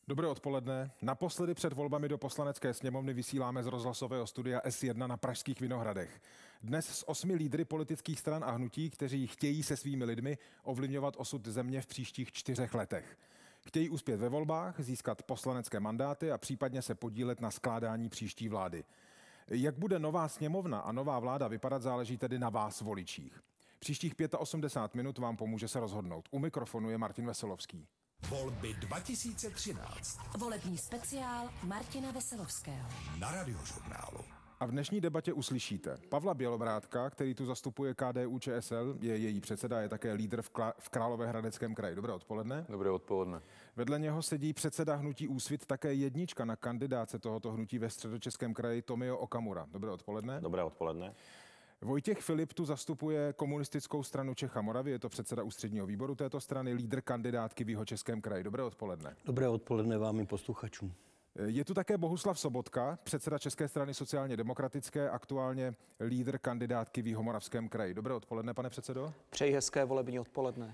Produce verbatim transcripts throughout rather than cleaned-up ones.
Dobré odpoledne. Naposledy před volbami do Poslanecké sněmovny vysíláme z rozhlasového studia S jedna na Pražských Vinohradech. Dnes s osmi lídry politických stran a hnutí, kteří chtějí se svými lidmi ovlivňovat osud země v příštích čtyřech letech. Chtějí uspět ve volbách, získat poslanecké mandáty a případně se podílet na skládání příští vlády. Jak bude nová sněmovna a nová vláda vypadat, záleží tedy na vás, voličích. Příštích osmdesát pět minut vám pomůže se rozhodnout. U mikrofonu je Martin Veselovský. Volby dva tisíce třináct. Volební speciál Martina Veselovského. Na Radiožurnálu. A v dnešní debatě uslyšíte Pavla Bělobrádka, který tu zastupuje K D U Č S L, je její předseda, je také lídr v, Kla- v Královéhradeckém kraji. Dobré odpoledne. Dobré odpoledne. Vedle něho sedí předseda hnutí Úsvit, také jednička na kandidáce tohoto hnutí ve Středočeském kraji Tomio Okamura. Dobré odpoledne. Dobré odpoledne. Vojtěch Filip tu zastupuje Komunistickou stranu Čech a Moravy, je to předseda ústředního výboru této strany, lídr kandidátky v Jihočeském kraji. Dobré odpoledne. Dobré odpoledne vám i posluchačům. Je tu také Bohuslav Sobotka, předseda České strany sociálně demokratické, aktuálně lídr kandidátky v Jihomoravském kraji. Dobré odpoledne, pane předsedo. Přeji hezké volební odpoledne.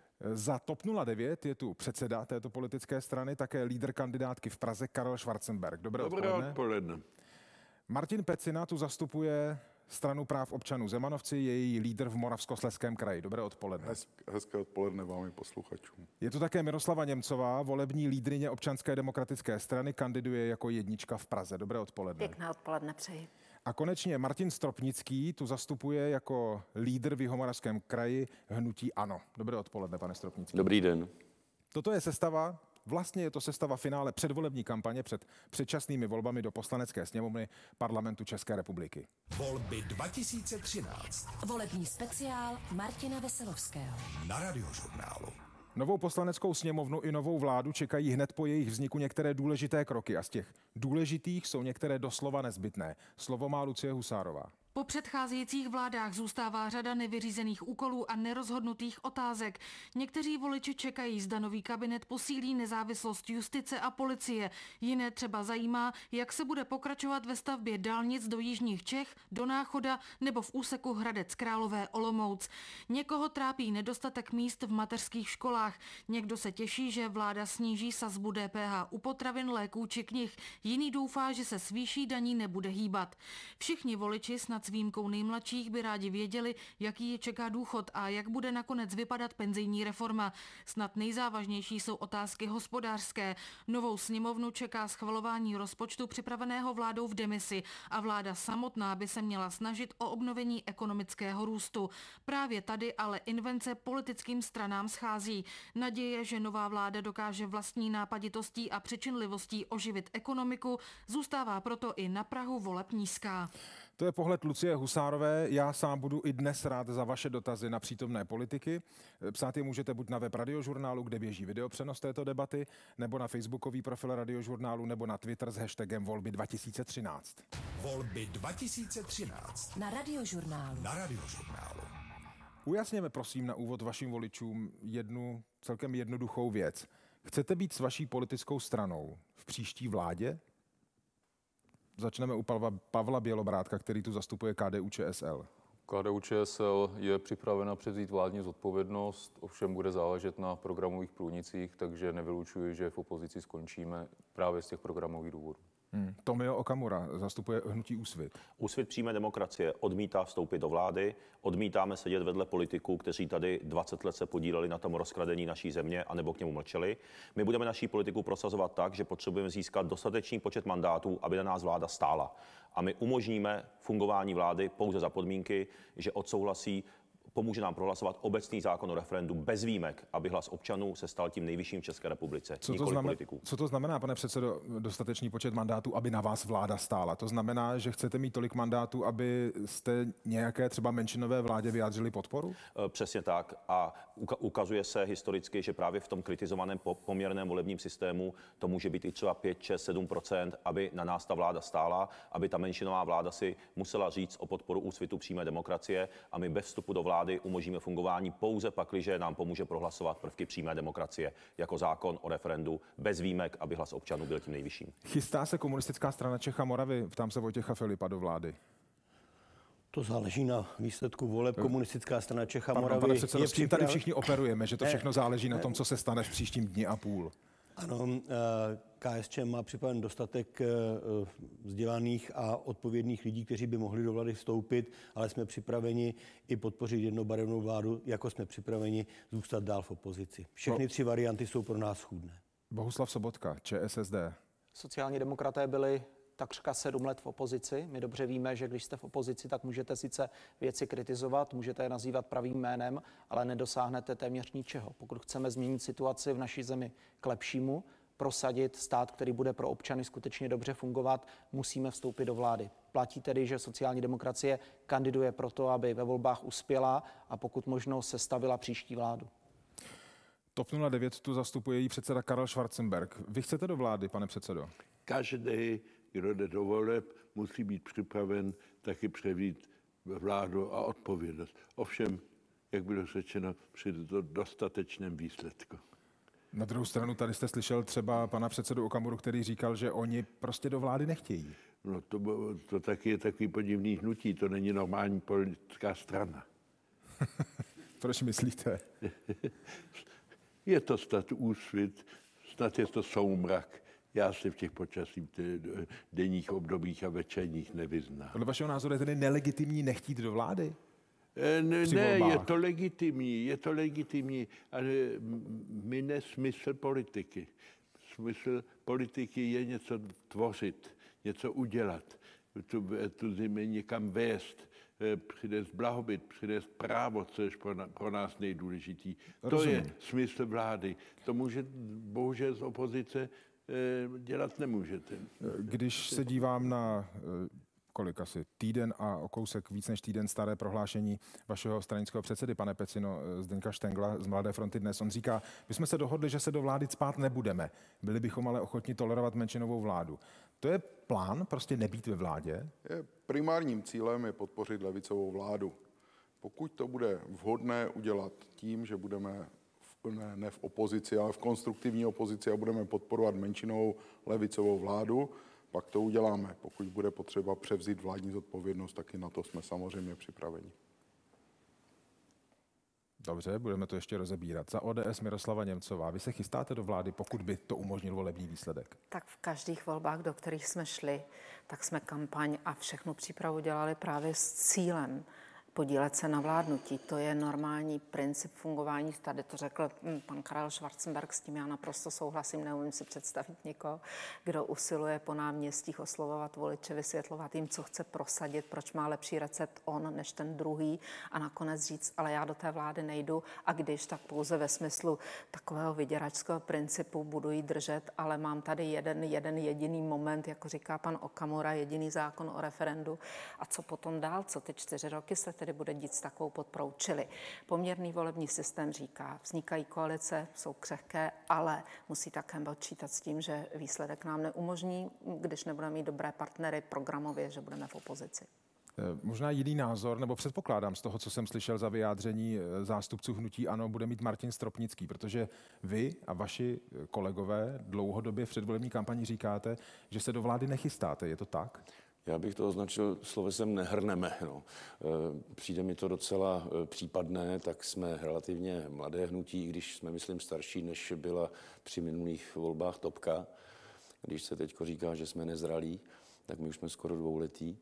Za TOP nula devět je tu předseda této politické strany, také lídr kandidátky v Praze Karel Schwarzenberg. Dobré, Dobré odpoledne. odpoledne. Martin Pecina tu zastupuje stranu práv občanů Zemanovci, je její lídr v Moravskoslezském kraji. Dobré odpoledne. Hez, hezké odpoledne vám i posluchačům. Je tu také Miroslava Němcová, volební lídryně Občanské demokratické strany, kandiduje jako jednička v Praze. Dobré odpoledne. Pěkné odpoledne přeji. A konečně Martin Stropnický tu zastupuje jako lídr v Jihomoravském kraji hnutí ANO. Dobré odpoledne, pane Stropnický. Dobrý den. Toto je sestava, vlastně je to sestava finále předvolební kampaně před předčasnými volbami do Poslanecké sněmovny Parlamentu České republiky. Volby dva tisíce třináct. Volební speciál Martina Veselovského. Na Radiožurnálu. Novou Poslaneckou sněmovnu i novou vládu čekají hned po jejich vzniku některé důležité kroky a z těch důležitých jsou některé doslova nezbytné. Slovo má Lucie Husárová. Po předcházejících vládách zůstává řada nevyřízených úkolů a nerozhodnutých otázek. Někteří voliči čekají, zda nový kabinet posílí nezávislost justice a policie. Jiné třeba zajímá, jak se bude pokračovat ve stavbě dálnic do jižních Čech, do Náchoda nebo v úseku Hradec Králové Olomouc. Někoho trápí nedostatek míst v mateřských školách. Někdo se těší, že vláda sníží sazbu D P H u potravin, léků či knih. Jiný doufá, že se s výší daní nebude hýbat. Všichni voliči snad s výjimkou nejmladších by rádi věděli, jaký je čeká důchod a jak bude nakonec vypadat penzijní reforma. Snad nejzávažnější jsou otázky hospodářské. Novou sněmovnu čeká schvalování rozpočtu připraveného vládou v demisi a vláda samotná by se měla snažit o obnovení ekonomického růstu. Právě tady ale invence politickým stranám schází. Naděje, že nová vláda dokáže vlastní nápaditostí a přičinlivostí oživit ekonomiku, zůstává proto i na prahu voleb nízká. To je pohled Lucie Husárové. Já sám budu i dnes rád za vaše dotazy na přítomné politiky. Psát je můžete buď na web Radiožurnálu, kde běží videopřenos této debaty, nebo na facebookový profil Radiožurnálu, nebo na Twitter s hashtagem volby dva tisíce třináct. Volby dva tisíce třináct. Na Radiožurnálu. Na Radiožurnálu. Ujasněme prosím na úvod vašim voličům jednu celkem jednoduchou věc. Chcete být s vaší politickou stranou v příští vládě? Začneme u Pavla, Pavla Bělobrádka, který tu zastupuje K D U Č S L. K D U Č S L je připravena převzít vládní zodpovědnost, ovšem bude záležet na programových průnicích, takže nevylučuji, že v opozici skončíme právě z těch programových důvodů. Hmm. Tomio Okamura zastupuje hnutí Úsvit. Úsvit přímé demokracie odmítá vstoupit do vlády, odmítáme sedět vedle politiků, kteří tady dvacet let se podíleli na tom rozkradení naší země anebo k němu mlčeli. My budeme naší politiku prosazovat tak, že potřebujeme získat dostatečný počet mandátů, aby na nás vláda stála. A my umožníme fungování vlády pouze za podmínky, že odsouhlasí pomůže nám prohlasovat obecný zákon o referendu bez výjimek, aby hlas občanů se stal tím nejvyšším v České republice, co to, nikoliv znamená, politiků. co to znamená, pane předsedo, dostatečný počet mandátů, aby na vás vláda stála? To znamená, že chcete mít tolik mandátů, aby jste nějaké třeba menšinové vládě vyjádřili podporu? Přesně tak a ukazuje se historicky, že právě v tom kritizovaném poměrném volebním systému to může být i třeba pět, šest, sedm procent, aby na nás ta vláda stála, aby ta menšinová vláda si musela říct o podporu Úsvitu přímé demokracie a my bez vstupu do vlády umožníme fungování pouze pakliže nám pomůže prohlasovat prvky přímé demokracie jako zákon o referendu bez výjimek, aby hlas občanů byl tím nejvyšším. Chystá se Komunistická strana Čech a Moravy, ptám se Vojtěcha Filipa, do vlády? To záleží na výsledku voleb. Komunistická strana Čech a Moravy Pane předsedo, je s tím tady připraven... všichni operujeme, že to všechno záleží na tom, co se stane v příštím dni a půl. Ano, K S Č má připraven dostatek vzdělaných a odpovědných lidí, kteří by mohli do vlády vstoupit, ale jsme připraveni i podpořit jednobarevnou vládu, jako jsme připraveni zůstat dál v opozici. Všechny tři varianty jsou pro nás schůdné. Bohuslav Sobotka, Č S S D. Sociální demokraté byli takřka sedm let v opozici. My dobře víme, že když jste v opozici, tak můžete sice věci kritizovat, můžete je nazývat pravým jménem, ale nedosáhnete téměř ničeho. Pokud chceme změnit situaci v naší zemi k lepšímu, prosadit stát, který bude pro občany skutečně dobře fungovat, musíme vstoupit do vlády. Platí tedy, že sociální demokracie kandiduje proto, aby ve volbách uspěla a pokud možno sestavila příští vládu. TOP nula devět tu zastupuje její předseda Karel Schwarzenberg. Vy chcete do vlády, pane předsedo? Každý, kdo jde do voleb, musí být připraven taky převzít vládu a odpovědnost. Ovšem, jak bylo řečeno, při dostatečném výsledku. Na druhou stranu tady jste slyšel třeba pana předsedu Okamuru, který říkal, že oni prostě do vlády nechtějí. No to, to taky je takový podivný hnutí, to není normální politická strana. Proč myslíte? Je to snad úsvit, snad je to soumrak. Já se v těch počasích denních obdobích a večerních nevyznám. Podle vašeho názoru je tedy nelegitimní nechtít do vlády? Ne, ne je to legitimní, je to legitimní, ale mine smysl politiky. Smysl politiky je něco tvořit, něco udělat, tu, tu zemi někam vést, přinést blahobyt, přinést právo, co je pro, na, pro nás nejdůležitý. Rozumím. To je smysl vlády. To může bohužel z opozice dělat nemůžete. Když se dívám na kolik asi týden a o kousek víc než týden staré prohlášení vašeho stranického předsedy, pane Pecino, Zdeňka Štengla z Mladé fronty Dnes, on říká, my jsme se dohodli, že se do vlády cpát nebudeme. Byli bychom ale ochotni tolerovat menšinovou vládu. To je plán, prostě nebýt ve vládě? Je primárním cílem je podpořit levicovou vládu. Pokud to bude vhodné udělat tím, že budeme v, ne, ne v opozici, ale v konstruktivní opozici a budeme podporovat menšinovou levicovou vládu, pak to uděláme. Pokud bude potřeba převzít vládní zodpovědnost, taky na to jsme samozřejmě připraveni. Dobře, budeme to ještě rozebírat. Za O D S Miroslava Němcová, vy se chystáte do vlády, pokud by to umožnil volební výsledek? Tak v každých volbách, do kterých jsme šli, tak jsme kampaň a všechnu přípravu dělali právě s cílem podílet se na vládnutí. To je normální princip fungování. Tady to řekl pan Karel Schwarzenberg, s tím já naprosto souhlasím. Neumím si představit někoho, kdo usiluje po náměstích oslovovat voliče, vysvětlovat jim, co chce prosadit, proč má lepší recept on než ten druhý a nakonec říct, ale já do té vlády nejdu a když, tak pouze ve smyslu takového vyděračského principu budu jí držet, ale mám tady jeden, jeden jediný moment, jako říká pan Okamura, jediný zákon o referendu a co potom dál, co ty čtyři roky se tedy bude dít s takovou podporou. Čili poměrný volební systém říká, vznikají koalice, jsou křehké, ale musí také počítat s tím, že výsledek nám neumožní, když nebudeme mít dobré partnery programově, že budeme v opozici. Možná jiný názor, nebo předpokládám z toho, co jsem slyšel za vyjádření zástupců hnutí ANO, bude mít Martin Stropnický, protože vy a vaši kolegové dlouhodobě v předvolební kampani říkáte, že se do vlády nechystáte. Je to tak? Já bych to označil slovesem nehrneme. No. Přijde mi to docela případné, tak jsme relativně mladé hnutí, i když jsme, myslím, starší, než byla při minulých volbách Topka. Když se teď říká, že jsme nezralí, tak my už jsme skoro dvouletí.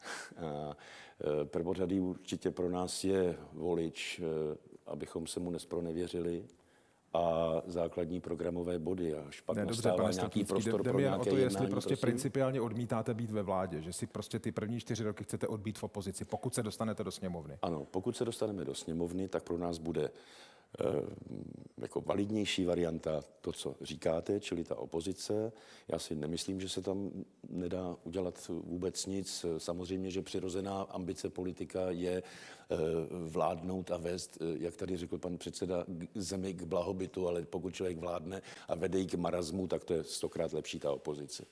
A prvořadý určitě pro nás je volič, abychom se mu nespronevěřili, a základní programové body. Až pak ne, nastává dobře, nějaký prostor pro nějaké o to, jednání, jestli prostě prosím. principiálně odmítáte být ve vládě, že si prostě ty první čtyři roky chcete odbít v opozici, pokud se dostanete do sněmovny. Ano, pokud se dostaneme do sněmovny, tak pro nás bude e, jako validnější varianta to, co říkáte, čili ta opozice. Já si nemyslím, že se tam nedá udělat vůbec nic. Samozřejmě, že přirozená ambice politika je vládnout a vést, jak tady řekl pan předseda, zemi k blahobytu, ale pokud člověk vládne a vede ji k marazmu, tak to je stokrát lepší ta opozice.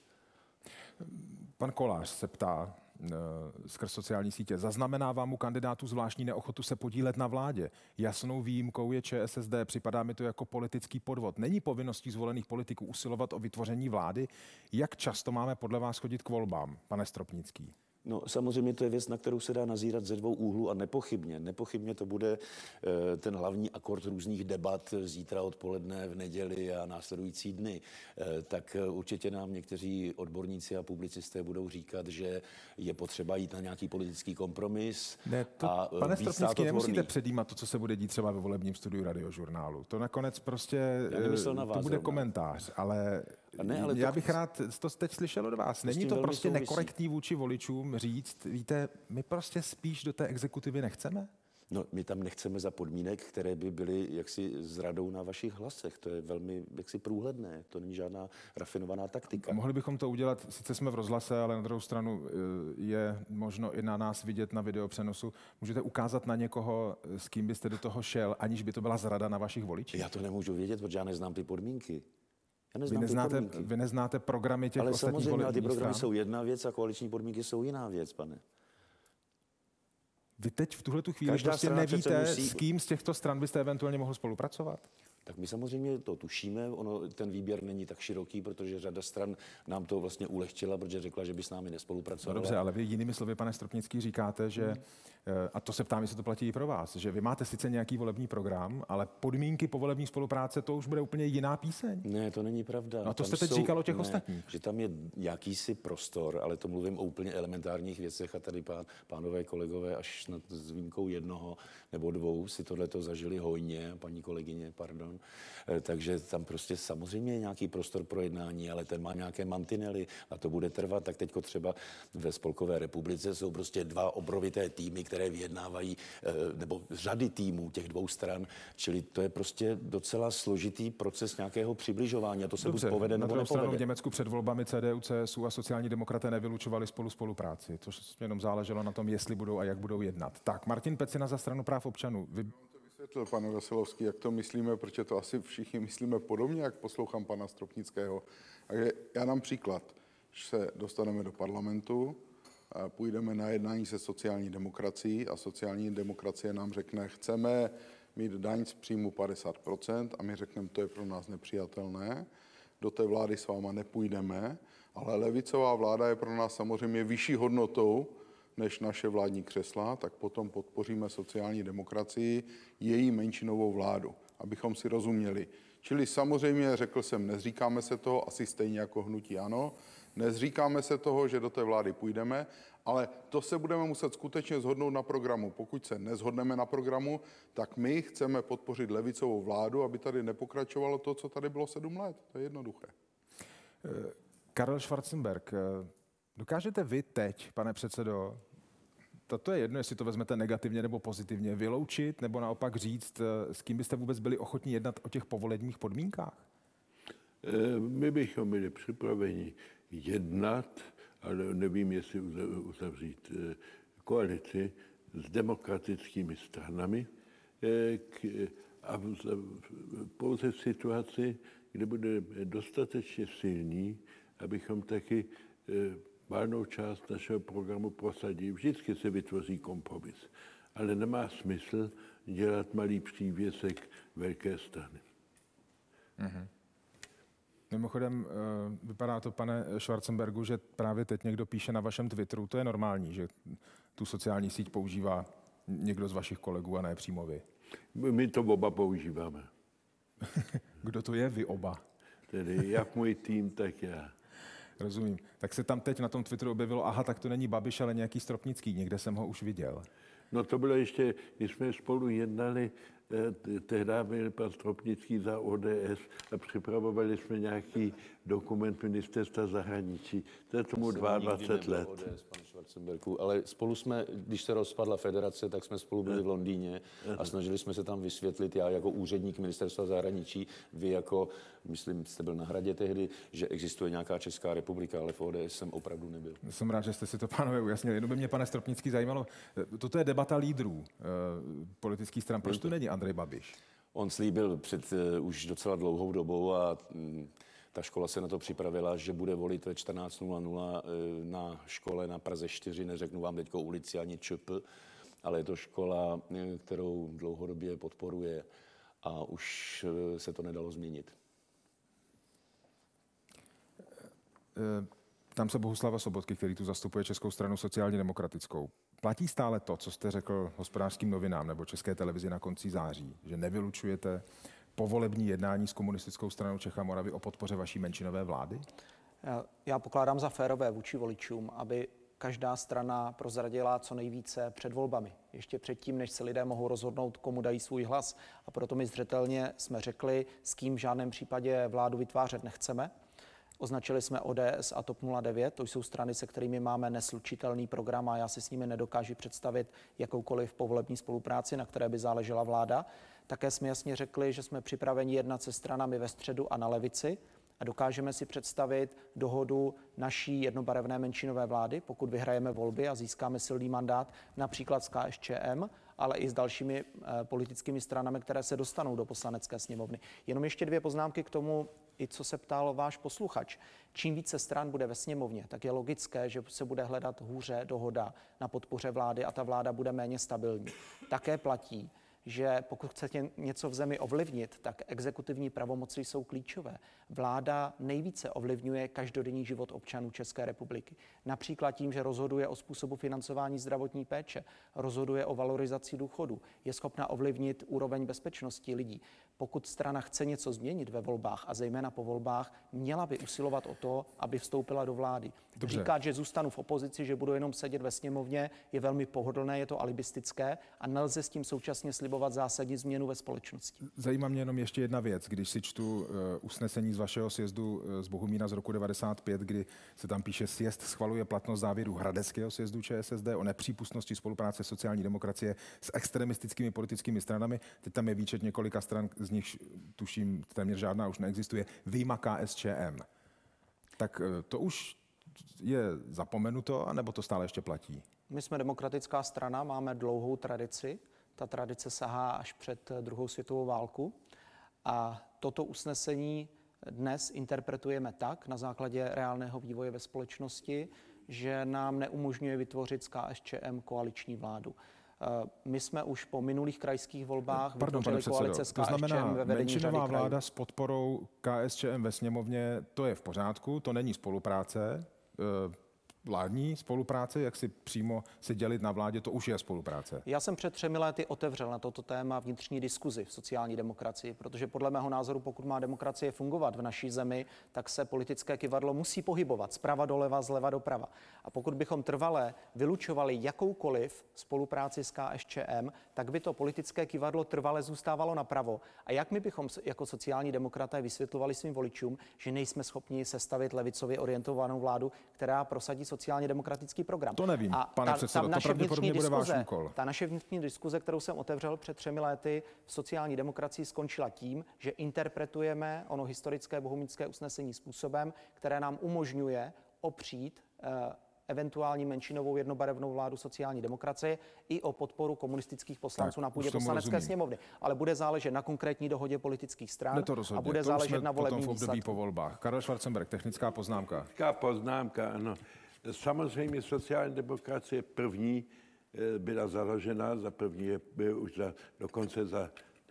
Pan Kolář se ptá skrz sociální sítě. Zaznamenává mu kandidátů zvláštní neochotu se podílet na vládě. Jasnou výjimkou je Č S S D. Připadá mi to jako politický podvod. Není povinností zvolených politiků usilovat o vytvoření vlády? Jak často máme podle vás chodit k volbám, pane Stropnický? No samozřejmě to je věc, na kterou se dá nazírat ze dvou úhlů a nepochybně, nepochybně to bude e, ten hlavní akord různých debat zítra odpoledne, v neděli a následující dny. E, tak určitě nám někteří odborníci a publicisté budou říkat, že je potřeba jít na nějaký politický kompromis. Ne, to, a pane Stropnický, nemusíte předjímat to, co se bude dít třeba ve volebním studiu Radiožurnálu. To nakonec prostě na vás, to bude komentář, ale, ne, ale já to... bych rád to teď slyšel od vás. Není to prostě souvisí. Nekorektní vůči voličům říct, víte, my prostě spíš do té exekutivy nechceme? No, my tam nechceme za podmínek, které by byly jaksi zradou na vašich hlasech. To je velmi jaksi průhledné, to není žádná rafinovaná taktika. Mohli bychom to udělat, sice jsme v rozhlase, ale na druhou stranu je možno i na nás vidět na videopřenosu. Můžete ukázat na někoho, s kým byste do toho šel, aniž by to byla zrada na vašich voličích? Já to nemůžu vědět, protože já neznám ty podmínky. Já neznám vy, neznáte, ty podmínky. Vy neznáte programy těch ale ostatních volebních stran? Ale ty programy stran? jsou jedna věc a koaliční podmínky jsou jiná věc, pane. Vy teď v tuhle tu chvíli Každá prostě nevíte, musí... s kým z těchto stran byste eventuálně mohl spolupracovat? Tak my samozřejmě to tušíme, ono, ten výběr není tak široký, protože řada stran nám to vlastně ulehčila, protože řekla, že by s námi nespolupracovala. No dobře, ale vy jinými slovy, pane Stropnický, říkáte, že, hmm. a to se ptám, jestli to platí i pro vás, že vy máte sice nějaký volební program, ale podmínky povolební spolupráce, to už bude úplně jiná píseň. Ne, to není pravda. No to tam jste teď jsou, říkal o těch ne, ostatních. Že tam je jakýsi prostor, ale to mluvím o úplně elementárních věcech a tady pán, pánové kolegové až snad s výjimkou jednoho nebo dvou si tohleto zažili hojně, paní kolegyně, pardon. Takže tam prostě samozřejmě je nějaký prostor pro jednání, ale ten má nějaké mantinely a to bude trvat. Tak teďko třeba ve Spolkové republice jsou prostě dva obrovité týmy, které vyjednávají, nebo řady týmů těch dvou stran, čili to je prostě docela složitý proces nějakého přibližování a to se Dobře, buď povede nebo nepovede. V Německu před volbami C D U, C S U a sociální demokraté nevylučovali spolu spolupráci, což jenom záleželo na tom, jestli budou a jak budou jednat. Tak, Martin Pecina za Stranu práv občanů. Vy... Vysvětlil, pane Veselovský, jak to myslíme, protože to asi všichni myslíme podobně, jak poslouchám pana Stropnického. Takže já dám příklad. Když se dostaneme do parlamentu, půjdeme na jednání se sociální demokracií a sociální demokracie nám řekne, chceme mít daň z příjmu padesát procent a my řekneme, to je pro nás nepřijatelné. Do té vlády s váma nepůjdeme, ale levicová vláda je pro nás samozřejmě vyšší hodnotou než naše vládní křesla, tak potom podpoříme sociální demokracii, její menšinovou vládu, abychom si rozuměli. Čili samozřejmě, řekl jsem, nezříkáme se toho, asi stejně jako hnutí ANO, nezříkáme se toho, že do té vlády půjdeme, ale to se budeme muset skutečně shodnout na programu. Pokud se neshodneme na programu, tak my chceme podpořit levicovou vládu, aby tady nepokračovalo to, co tady bylo sedm let. To je jednoduché. Karel Schwarzenberg, dokážete vy teď, pane předsedo, to je jedno, jestli to vezmete negativně nebo pozitivně, vyloučit nebo naopak říct, s kým byste vůbec byli ochotní jednat o těch povolebních podmínkách? My bychom byli připraveni jednat, ale nevím, jestli uzavřít koalici s demokratickými stranami a pouze v situaci, kdy bude dostatečně silní, abychom taky valnou část našeho programu prosadí. Vždycky se vytvoří kompromis, ale nemá smysl dělat malý přívěsek velké strany. Mm-hmm. Mimochodem, vypadá to, pane Schwarzenbergu, že právě teď někdo píše na vašem Twitteru, to je normální, že tu sociální síť používá někdo z vašich kolegů a ne přímo vy. My to oba používáme. Kdo to je, vy oba? Tedy jak můj tým, tak já. Rozumím. Tak se tam teď na tom Twitteru objevilo, aha, tak to není Babiš, ale nějaký Stropnický. Někde jsem ho už viděl. No to bylo ještě, když jsme spolu jednali, tehdy byl pan Stropnický za O D S a připravovali jsme nějaký dokument ministerstva zahraničí. To je tomu dvacet dva let. O D S, pane Schwarzenbergu, ale spolu jsme, když se rozpadla federace, tak jsme spolu byli v Londýně a snažili jsme se tam vysvětlit, já jako úředník ministerstva zahraničí, vy jako, myslím, jste byl na Hradě tehdy, že existuje nějaká Česká republika, ale v O D S jsem opravdu nebyl. Jsem rád, že jste si to, pánové, ujasnili. Jenom by mě, pane Stropnický, zajímalo, toto je debata lídrů eh, politických stran. Proč tu není Andrej Babiš? On slíbil před uh, už docela dlouhou dobou a mm, ta škola se na to připravila, že bude volit ve čtrnáct nula nula uh, na škole na Praze čtyři, neřeknu vám teďko ulici ani ČP, ale je to škola, kterou dlouhodobě podporuje a už uh, se to nedalo změnit. Tam se Bohuslava Sobotky, který tu zastupuje Českou stranu sociálně demokratickou. Platí stále to, co jste řekl Hospodářským novinám nebo České televizi na konci září, že nevylučujete povolební jednání s komunistickou stranou Čech a Moravy o podpoře vaší menšinové vlády? Já pokládám za férové vůči voličům, aby každá strana prozradila co nejvíce před volbami. Ještě předtím, než se lidé mohou rozhodnout, komu dají svůj hlas. A proto my zřetelně jsme řekli, s kým v žádném případě vládu vytvářet nechceme. Označili jsme O D S a TOP nula devět, to jsou strany, se kterými máme neslučitelný program a já si s nimi nedokážu představit jakoukoliv povolební spolupráci, na které by záležela vláda. Také jsme jasně řekli, že jsme připraveni jednat se stranami ve středu a na levici a dokážeme si představit dohodu naší jednobarevné menšinové vlády, pokud vyhrajeme volby a získáme silný mandát například s K S Č M, ale i s dalšími e, politickými stranami, které se dostanou do Poslanecké sněmovny. Jenom ještě dvě poznámky k tomu, i co se ptal váš posluchač. Čím více stran bude ve sněmovně, tak je logické, že se bude hledat hůře dohoda na podpoře vlády a ta vláda bude méně stabilní. Také platí, že pokud chcete něco v zemi ovlivnit, tak exekutivní pravomoci jsou klíčové. Vláda nejvíce ovlivňuje každodenní život občanů České republiky. Například tím, že rozhoduje o způsobu financování zdravotní péče, rozhoduje o valorizaci důchodů, je schopna ovlivnit úroveň bezpečnosti lidí. Pokud strana chce něco změnit ve volbách a zejména po volbách, měla by usilovat o to, aby vstoupila do vlády. Dobře. Říkat, že zůstanu v opozici, že budu jenom sedět ve sněmovně, je velmi pohodlné, je to alibistické a nelze s tím současně slibovat zásadní změnu ve společnosti. Zajímá mě jenom ještě jedna věc, když si čtu uh, usnesení z vašeho sjezdu uh, z Bohumína z roku devadesát pět, kdy se tam píše, sjezd schvaluje platnost závěru Hradeckého sjezdu Č S S D o nepřípustnosti spolupráce sociální demokracie s extremistickými politickými stranami. Teď tam je výčet několika stran, z nich tuším téměř žádná už neexistuje, vyjma K S Č M. Tak uh, to už je zapomenuto, anebo to stále ještě platí? My jsme demokratická strana, máme dlouhou tradici. Ta tradice sahá až před druhou světovou válku. A toto usnesení dnes interpretujeme tak, na základě reálného vývoje ve společnosti, že nám neumožňuje vytvořit s K S Č M koaliční vládu. My jsme už po minulých krajských volbách Pardon, vytvořili koalice s K S Č M to znamená, ve vedení řady menšinová vláda krajů. s podporou K S Č M ve sněmovně, to je v pořádku, to není spolupráce. Vládní spolupráce, jak si přímo se dělit na vládě, to už je spolupráce. Já jsem před třemi lety otevřel na toto téma vnitřní diskuzi v sociální demokracii, protože podle mého názoru, pokud má demokracie fungovat v naší zemi, tak se politické kyvadlo musí pohybovat zprava doleva, zleva doprava. A pokud bychom trvale vylučovali jakoukoliv spolupráci s K S Č M, tak by to politické kyvadlo trvale zůstávalo napravo. A jak my bychom jako sociální demokraté vysvětlovali svým voličům, že nejsme schopni sestavit levicově orientovanou vládu, která prosadí sociálně demokratický program. To nevím, a pane ta, předsedo, ta to pravděpodobně bude váš diskuze, úkol. Ta naše vnitřní diskuze, kterou jsem otevřel před třemi lety v sociální demokracii, skončila tím, že interpretujeme ono historické bohumínské usnesení způsobem, které nám umožňuje opřít eh, eventuální menšinovou jednobarevnou vládu sociální demokracie i o podporu komunistických poslanců tak, na půdě Poslanecké sněmovny. Ale bude záležet na konkrétní dohodě politických stran a bude to záležet na volební v období výsledku. po volbách. Karel Schwarzenberg, technická poznámka. Technická poznámka, ano. Samozřejmě sociální demokracie první byla založena, za první je už za, dokonce za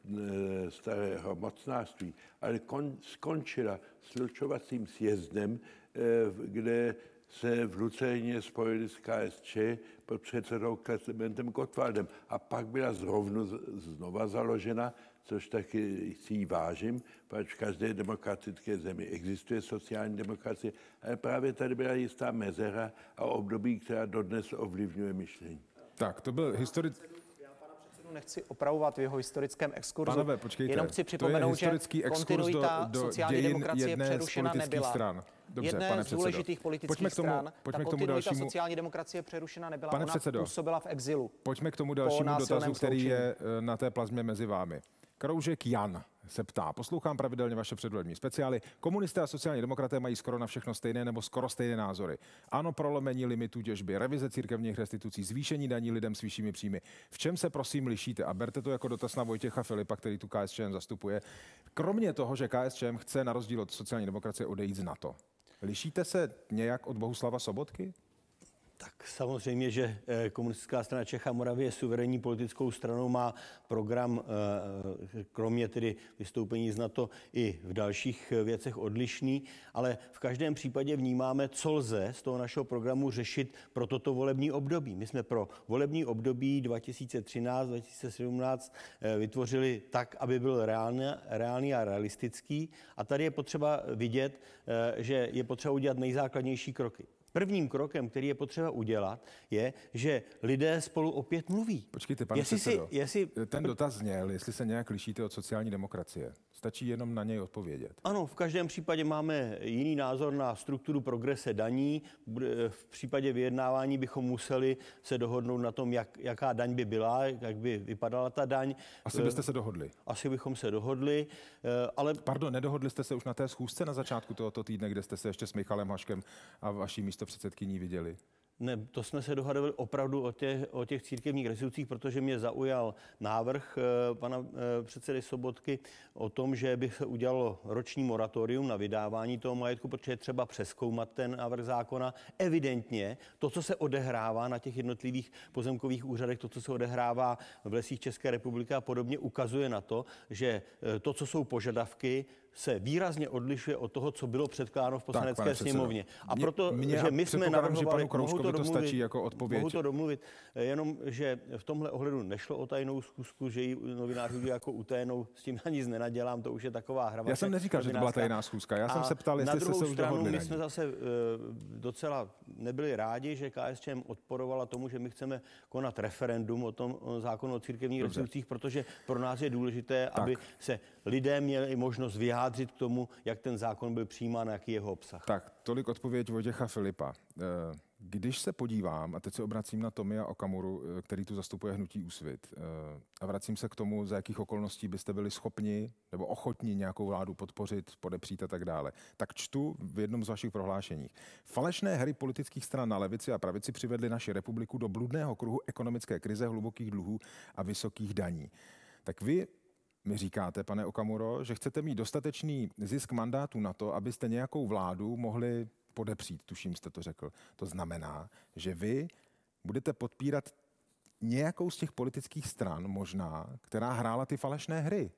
e, starého mocnářství, ale kon, skončila slučovacím sjezdem, e, kde se v Lucerně spojili s K S Č pod předsedou Klementem Gottwaldem a pak byla zrovna znova založena, což taky si ji vážím, protože v každé demokratické zemi existuje sociální demokracie, ale právě tady byla jistá mezera a období, která dodnes ovlivňuje myšlení. Tak, to byl historický... Nechci opravovat v jeho historickém exkurzu. Panové, počkejte, jenom chci připomenout, že kontinuita do, do sociální demokracie přerušena nebyla. Stran. Dobře, jedné pane z důležitých politických tomu, stran, pojďme ta k tomu kontinuita dalšímu, sociální demokracie přerušena nebyla. Pane Ona předsedo, působila v exilu. Pojďme k tomu dalšímu dotazu, který je na té plazmě mezi vámi. Kroužek Jan se ptá, poslouchám pravidelně vaše předvolební speciály. Komunisté a sociální demokraté mají skoro na všechno stejné nebo skoro stejné názory. Ano, prolomení limitů těžby, revize církevních restitucí, zvýšení daní lidem s vyššími příjmy. V čem se prosím lišíte? A berte to jako dotaz na Vojtěcha Filipa, který tu K S Č M zastupuje. Kromě toho, že K S Č M chce na rozdíl od sociální demokracie odejít z NATO. Lišíte se nějak od Bohuslava Sobotky? Tak samozřejmě, že Komunistická strana Čech a Moravy je suverénní politickou stranou, má program, kromě tedy vystoupení z NATO, i v dalších věcech odlišný, ale v každém případě vnímáme, co lze z toho našeho programu řešit pro toto volební období. My jsme pro volební období dva tisíce třináct dva tisíce sedmnáct vytvořili tak, aby byl reálný, reálný a realistický. A tady je potřeba vidět, že je potřeba udělat nejzákladnější kroky. Prvním krokem, který je potřeba udělat, je, že lidé spolu opět mluví. Počkejte, pane jestli předsedo, si, jestli... ten dotaz zněl, jestli se nějak lišíte od sociální demokracie. Stačí jenom na něj odpovědět. Ano, v každém případě máme jiný názor na strukturu progrese daní. V případě vyjednávání bychom museli se dohodnout na tom, jak, jaká daň by byla, jak by vypadala ta daň. Asi byste se dohodli. Asi bychom se dohodli, ale... Pardon, nedohodli jste se už na té schůzce na začátku tohoto týdne, kde jste se ještě s Michalem Haškem a vaší místopředsedkyní viděli? Ne, to jsme se dohadovali opravdu o těch, o těch církevních restitucích, protože mě zaujal návrh e, pana e, předsedy Sobotky o tom, že by se udělalo roční moratorium na vydávání toho majetku, protože je třeba přezkoumat ten návrh zákona. Evidentně to, co se odehrává na těch jednotlivých pozemkových úřadech, to, co se odehrává v lesích České republiky a podobně, ukazuje na to, že to, co jsou požadavky, se výrazně odlišuje od toho, co bylo předkládáno v Poslanecké tak, sněmovně. A proto, mě, že my jsme navrhovali, mohu to domluvit, to jako mohu to domluvit, jenom, že v tomhle ohledu nešlo o tajnou schůzku, že ji novináři jako uténou, s tím ani nic nenadělám, to už je taková hra. Já jsem neříkal, že to byla tajná schůzka, já jsem se ptal, jestli jste se už dohodli. My jsme zase uh, docela nebyli rádi, že K S Č M odporovala tomu, že my chceme konat referendum o tom o zákonu o církevních restitucích, protože pro nás je důležité, tak. aby se lidé měli možnost vyjádřit k tomu, jak ten zákon byl přijímán, jaký jeho obsah. Tak, tolik odpověď Vojtěcha Filipa. Když se podívám, a teď se obracím na Tomia Okamuru, který tu zastupuje hnutí Úsvit, a vracím se k tomu, za jakých okolností byste byli schopni nebo ochotní nějakou vládu podpořit, podepřít a tak dále, tak čtu v jednom z vašich prohlášení. Falešné hry politických stran na levici a pravici přivedly naši republiku do bludného kruhu ekonomické krize, hlubokých dluhů a vysokých daní. Tak vy mi říkáte, pane Okamuro, že chcete mít dostatečný zisk mandátu na to, abyste nějakou vládu mohli podepřít, tuším jste to řekl. To znamená, že vy budete podpírat nějakou z těch politických stran možná, která hrála ty falešné hry.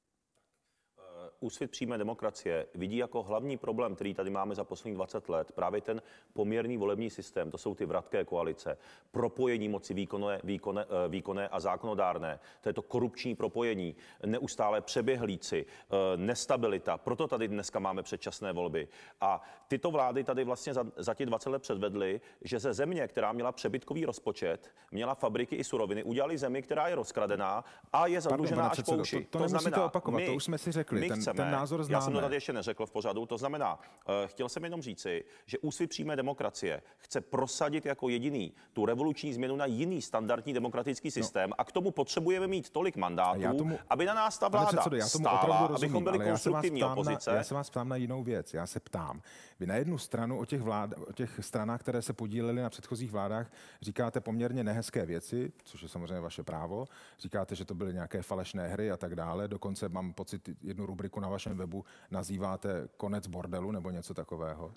Úsvit přímé demokracie vidí jako hlavní problém, který tady máme za posledních dvacet let, právě ten poměrný volební systém, to jsou ty vratké koalice, propojení moci výkonné, výkonné, výkonné a zákonodárné, to je to korupční propojení, neustále přeběhlíci, nestabilita, proto tady dneska máme předčasné volby. A tyto vlády tady vlastně za, za těch dvacet let předvedly, že ze země, která měla přebytkový rozpočet, měla fabriky i suroviny, udělali zemi, která je rozkradená a je zadlužená až po uši. To, to, to nemusíte opakovat, my, to už jsme si řekli. Ten, chceme, ten názor známe. Já jsem to tady ještě neřekl v pořadu, to znamená, uh, chtěl jsem jenom říci, že Úsvit přímé demokracie chce prosadit jako jediný tu revoluční změnu na jiný standardní demokratický systém no. a k tomu potřebujeme mít tolik mandátů, tomu, aby na nás ta vláda předsedo, já tomu stála, rozumím, abychom byli konstruktivní já opozice. Na, já se vás ptám na jinou věc. Já se ptám, vy na jednu stranu o těch, vlád, o těch stranách, které se podílely na předchozích vládách, říkáte poměrně nehezké věci, což je samozřejmě vaše právo. Říkáte, že to byly nějaké falešné hry a tak dále. Dokonce mám pocit, jednu rubriku na vašem webu nazýváte konec bordelu nebo něco takového.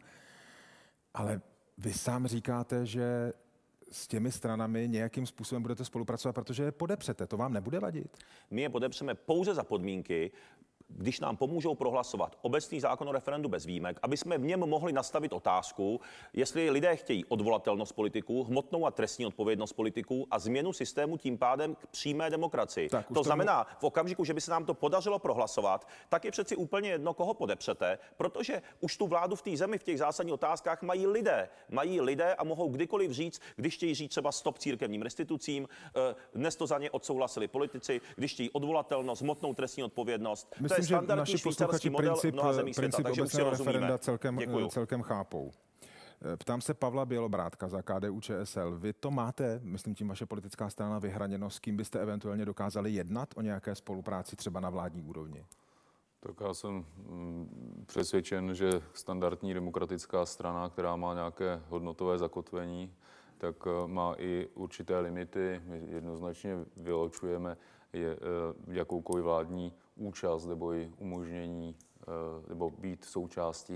Ale vy sám říkáte, že s těmi stranami nějakým způsobem budete spolupracovat, protože je podepřete. To vám nebude vadit? My je podepřeme pouze za podmínky, když nám pomůžou prohlasovat obecný zákon o referendu bez výjimek, aby jsme v něm mohli nastavit otázku, jestli lidé chtějí odvolatelnost politiků, hmotnou a trestní odpovědnost politiků a změnu systému tím pádem k přímé demokracii. Tak, to znamená, v okamžiku, že by se nám to podařilo prohlasovat, tak je přeci úplně jedno, koho podepřete, protože už tu vládu v té zemi v těch zásadních otázkách mají lidé. Mají lidé a mohou kdykoliv říct, když chtějí říct třeba stop církevním restitucím, dnes to za ně odsouhlasili politici, když chtějí odvolatelnost, hmotnou trestní odpovědnost. Myslím, že naši posluchači princip, princip obecného referenda celkem, celkem chápou. Ptám se Pavla Bělobrádka za K D U Č S L. Vy to máte, myslím tím vaše politická strana, vyhraněno, s kým byste eventuálně dokázali jednat o nějaké spolupráci třeba na vládní úrovni? Tak já jsem přesvědčen, že standardní demokratická strana, která má nějaké hodnotové zakotvení, tak má i určité limity. My jednoznačně vylučujeme je, jakoukoliv vládní účast nebo i umožnění nebo být součástí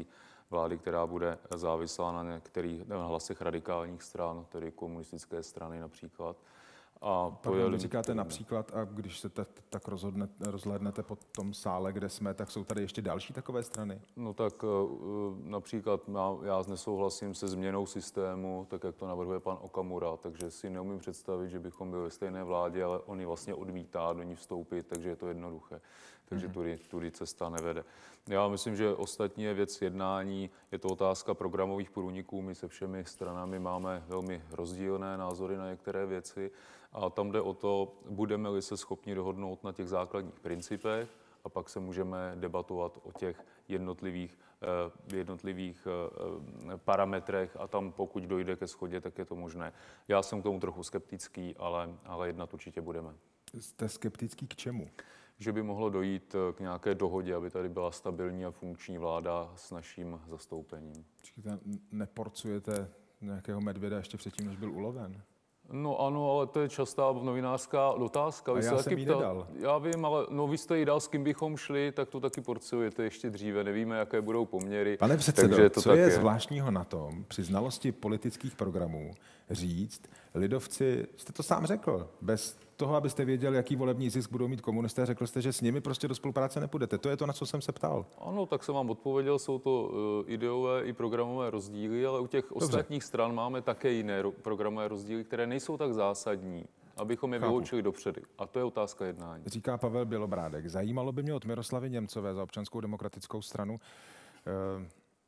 vlády, která bude závislá na některých na hlasech radikálních stran, tedy komunistické strany například. A to Pardon, je vy říkáte například, a když se tak, tak rozhodne, rozhlédnete po tom sále, kde jsme, tak jsou tady ještě další takové strany? No tak například já nesouhlasím se změnou systému, tak jak to navrhuje pan Okamura, takže si neumím představit, že bychom byli ve stejné vládě, ale on ji vlastně odmítá do ní vstoupit, takže je to jednoduché. Takže tudy, tudy cesta nevede. Já myslím, že ostatní je věc jednání, je to otázka programových průniků. My se všemi stranami máme velmi rozdílné názory na některé věci a tam jde o to, budeme-li se schopni dohodnout na těch základních principech a pak se můžeme debatovat o těch jednotlivých, jednotlivých parametrech a tam pokud dojde ke shodě, tak je to možné. Já jsem k tomu trochu skeptický, ale, ale jednat určitě budeme. Jste skeptický k čemu? Že by mohlo dojít k nějaké dohodě, aby tady byla stabilní a funkční vláda s naším zastoupením. Čekajte, neporcujete nějakého medvěda ještě předtím, než byl uloven? No ano, ale to je častá novinářská otázka. A já jsem jí nedal. Já vím, ale no, vy jste jí dal, s kým bychom šli, tak to taky porciujete ještě dříve. Nevíme, jaké budou poměry. Pane předsedo, takže to co tak je, je zvláštního na tom, při znalosti politických programů, říct, lidovci, jste to sám řekl, bez toho, abyste věděl, jaký volební zisk budou mít komunisté, řekl jste, že s nimi prostě do spolupráce nepůjdete. To je to, na co jsem se ptal. Ano, tak jsem vám odpověděl, jsou to uh, ideové i programové rozdíly, ale u těch Dobře. ostatních stran máme také jiné ro- programové rozdíly, které nejsou tak zásadní, abychom je vyloučili dopředu. A to je otázka jednání. Říká Pavel Bělobrádek. Zajímalo by mě od Miroslavy Němcové za Občanskou demokratickou stranu, uh,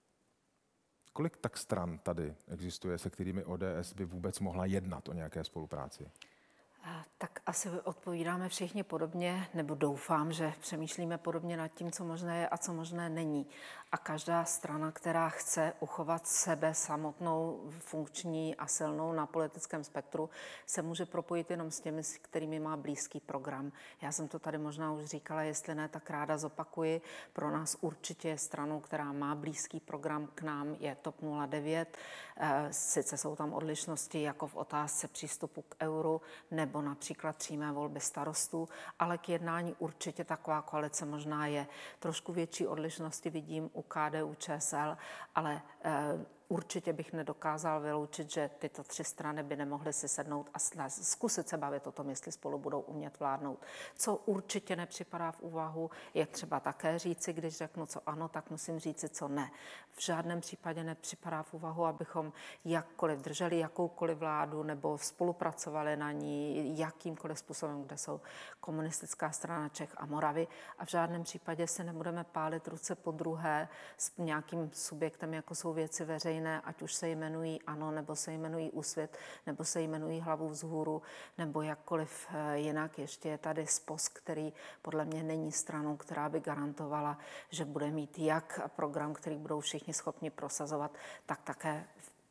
kolik tak stran tady existuje, se kterými O D S by vůbec mohla jednat o nějaké spolupráci? Tak asi odpovídáme všichni podobně, nebo doufám, že přemýšlíme podobně nad tím, co možné je a co možné není. A každá strana, která chce uchovat sebe samotnou, funkční a silnou na politickém spektru, se může propojit jenom s těmi, s kterými má blízký program. Já jsem to tady možná už říkala, jestli ne, tak ráda zopakuji. Pro nás určitě je stranou, která má blízký program k nám, je TOP nula devět. Sice jsou tam odlišnosti jako v otázce přístupu k euru nebo například přímé volby starostů, ale k jednání určitě taková koalice možná je. Trošku větší odlišnosti vidím u K D U Č S L, ale eh, určitě bych nedokázal vyloučit, že tyto tři strany by nemohly si sednout a zkusit se bavit o tom, jestli spolu budou umět vládnout. Co určitě nepřipadá v úvahu, je třeba také říci, když řeknu, co ano, tak musím říci, co ne. V žádném případě nepřipadá v úvahu, abychom jakkoliv drželi jakoukoliv vládu nebo spolupracovali na ní jakýmkoliv způsobem, kde jsou komunistická strana Čech a Moravy, a v žádném případě si nebudeme pálit ruce po druhé s nějakým subjektem, jako jsou Věci veřejné, ať už se jmenují ANO, nebo se jmenují Úsvit, nebo se jmenují Hlavu vzhůru, nebo jakkoliv jinak. Ještě je tady S P O S, který podle mě není stranou, která by garantovala, že bude mít jak program, který budou všichni schopni prosazovat, tak také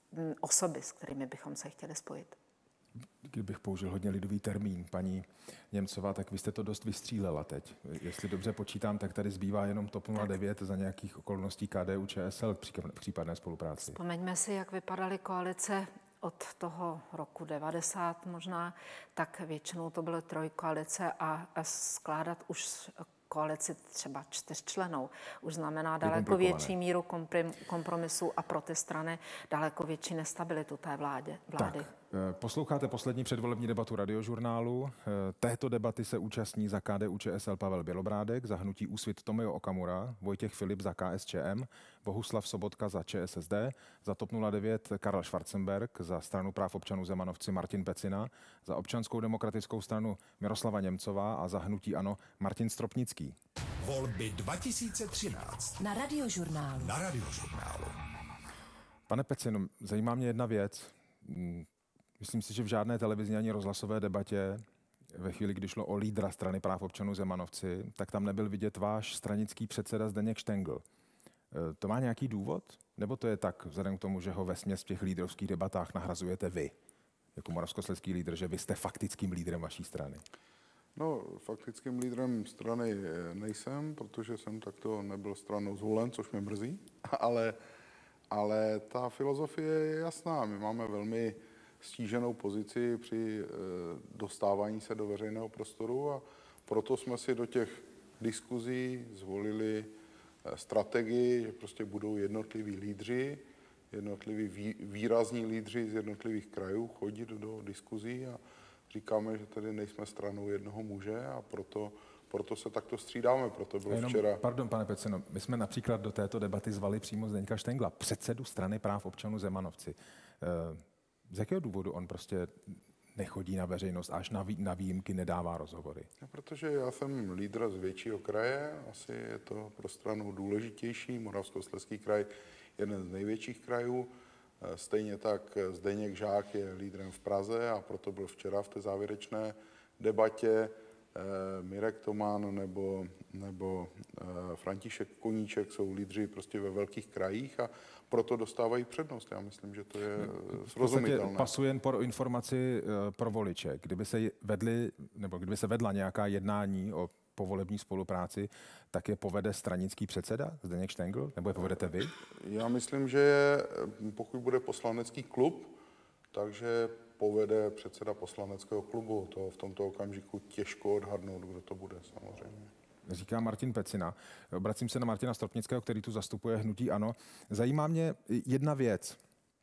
osoby, s kterými bychom se chtěli spojit. Kdybych použil hodně lidový termín, paní Němcová, tak vy jste to dost vystřílela teď. Jestli dobře počítám, tak tady zbývá jenom TOP nula devět za nějakých okolností K D U Č S L k případné spolupráci. Vzpomeňme si, jak vypadaly koalice od toho roku devadesát možná, tak většinou to byly trojkoalice a skládat už koalici třeba čtyřčlennou už znamená daleko větší míru kompromisu a pro ty strany daleko větší nestabilitu té vládě, vlády. Tak, posloucháte poslední předvolební debatu Radiožurnálu. Této debaty se účastní za K D U Č S L Pavel Bělobrádek, za hnutí Úsvit Tomio Okamura, Vojtěch Filip za K S Č M, Bohuslav Sobotka za Č S S D, za TOP nula devět Karel Schwarzenberg, za Stranu práv občanů Zemanovci Martin Pecina, za Občanskou demokratickou stranu Miroslava Němcová a za hnutí ANO Martin Stropnický. Volby dva tisíce třináct. Na Radiožurnálu. Na Radiožurnálu. Pane Pecino, zajímá mě jedna věc. Myslím si, že v žádné televizní ani rozhlasové debatě ve chvíli, kdy šlo o lídra Strany práv občanů Zemanovci, tak tam nebyl vidět váš stranický předseda Zdeněk Štengl. To má nějaký důvod? Nebo to je tak, vzhledem k tomu, že ho vesměs v těch lídrovských debatách nahrazujete vy, jako moravskoslezský lídr, že vy jste faktickým lídrem vaší strany? No, faktickým lídrem strany nejsem, protože jsem takto nebyl stranou zvolen, což mě mrzí, ale, ale ta filozofie je jasná. My máme velmi stíženou pozici při e, dostávání se do veřejného prostoru a proto jsme si do těch diskuzí zvolili strategii, že prostě budou jednotliví lídři, jednotliví výrazní lídři z jednotlivých krajů chodit do diskuzí a říkáme, že tady nejsme stranou jednoho muže a proto, proto se takto střídáme. Proto bylo Jenom, včera... Pardon, pane Pecino, my jsme například do této debaty zvali přímo Zdeňka Štengla, předsedu strany práv občanů Zemanovci. Z jakého důvodu on prostě nechodí na veřejnost, až na, vý, na výjimky nedává rozhovory? No, protože já jsem lídr z většího kraje, asi je to pro stranu důležitější. Moravskoslezský kraj je jeden z největších krajů. Stejně tak Zdeněk Žák je lídrem v Praze a proto byl včera v té závěrečné debatě. Mirek Toman nebo, nebo František Koníček jsou lídři prostě ve velkých krajích a proto dostávají přednost. Já myslím, že to je srozumitelné. Pasuje jen pro informaci pro voliče. Kdyby se vedli, nebo kdyby se vedla nějaká jednání o povolební spolupráci, tak je povede stranický předseda Zdeněk Štengl, nebo je povedete vy? Já myslím, že je, pokud bude poslanecký klub, takže povede předseda poslaneckého klubu. To v tomto okamžiku těžko odhadnout, kdo to bude samozřejmě. Říká Martin Pecina. Obracím se na Martina Stropnického, který tu zastupuje hnutí ANO. Zajímá mě jedna věc.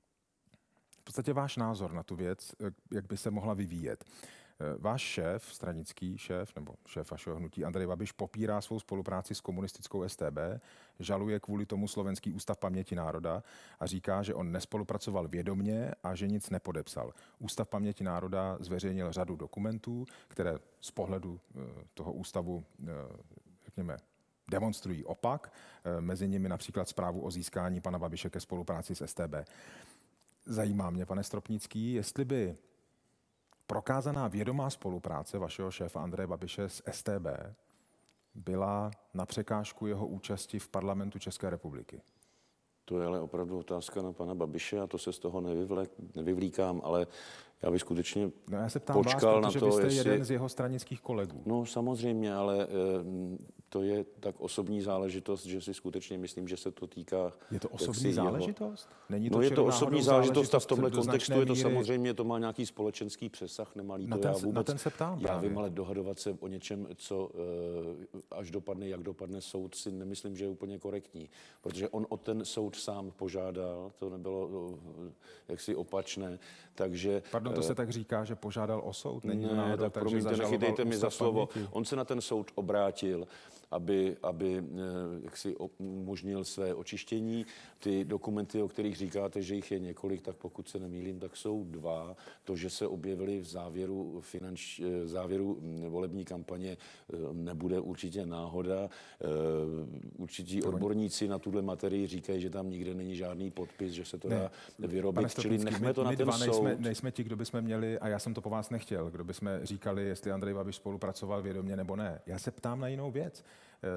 V podstatě váš názor na tu věc, jak by se mohla vyvíjet. Váš šéf, stranický šéf, nebo šéf vašeho hnutí Andrej Babiš popírá svou spolupráci s komunistickou S T B, žaluje kvůli tomu Slovenský ústav paměti národa a říká, že on nespolupracoval vědomně a že nic nepodepsal. Ústav paměti národa zveřejnil řadu dokumentů, které z pohledu toho ústavu, řekněme, demonstrují opak. Mezi nimi například zprávu o získání pana Babiše ke spolupráci s S T B. Zajímá mě, pane Stropnický, jestli by prokázaná vědomá spolupráce vašeho šéfa Andreje Babiše s S T B byla na překážku jeho účasti v parlamentu České republiky? To je ale opravdu otázka na pana Babiše a to se z toho nevyvlek, nevyvlíkám, ale já bych skutečně no já se ptám počkal vás, na to, vy jste jestli... jeden z jeho stranických kolegů. No samozřejmě, ale e, to je tak osobní záležitost, že si skutečně myslím, že se to týká... Je to osobní záležitost? Jeho... Není to no je to osobní záležitost a v tomhle kontextu je to míry... samozřejmě, to má nějaký společenský přesah, nemalý na to ten, já vůbec... Na ten se ptám Já právě. vím, ale dohadovat se o něčem, co e, až dopadne, jak dopadne soud, si nemyslím, že je úplně korektní. Protože on o ten soud sám požádal, to nebylo e, jaksi opačné, takže... Pardon, to se tak říká, že požádal o soud? Není ne, náhodou, tak promiňte, nechytejte mi za slovo. Paměti. On se na ten soud obrátil, aby, aby jak si umožnil své očištění. Ty dokumenty, o kterých říkáte, že jich je několik, tak pokud se nemýlím, tak jsou dva. To, že se objevily v závěru, finanč, závěru volební kampaně, nebude určitě náhoda. Určití odborníci na tuhle materii říkají, že tam nikde není žádný podpis, že se to ne. dá vyrobit. Čili nechme my, to na my ten dva soud. Nejsme, nejsme ti, kdo bychom měli, a já jsem to po vás nechtěl, kdo bychom říkali, jestli Andrej Babiš spolupracoval vědomě nebo ne. Já se ptám na jinou věc.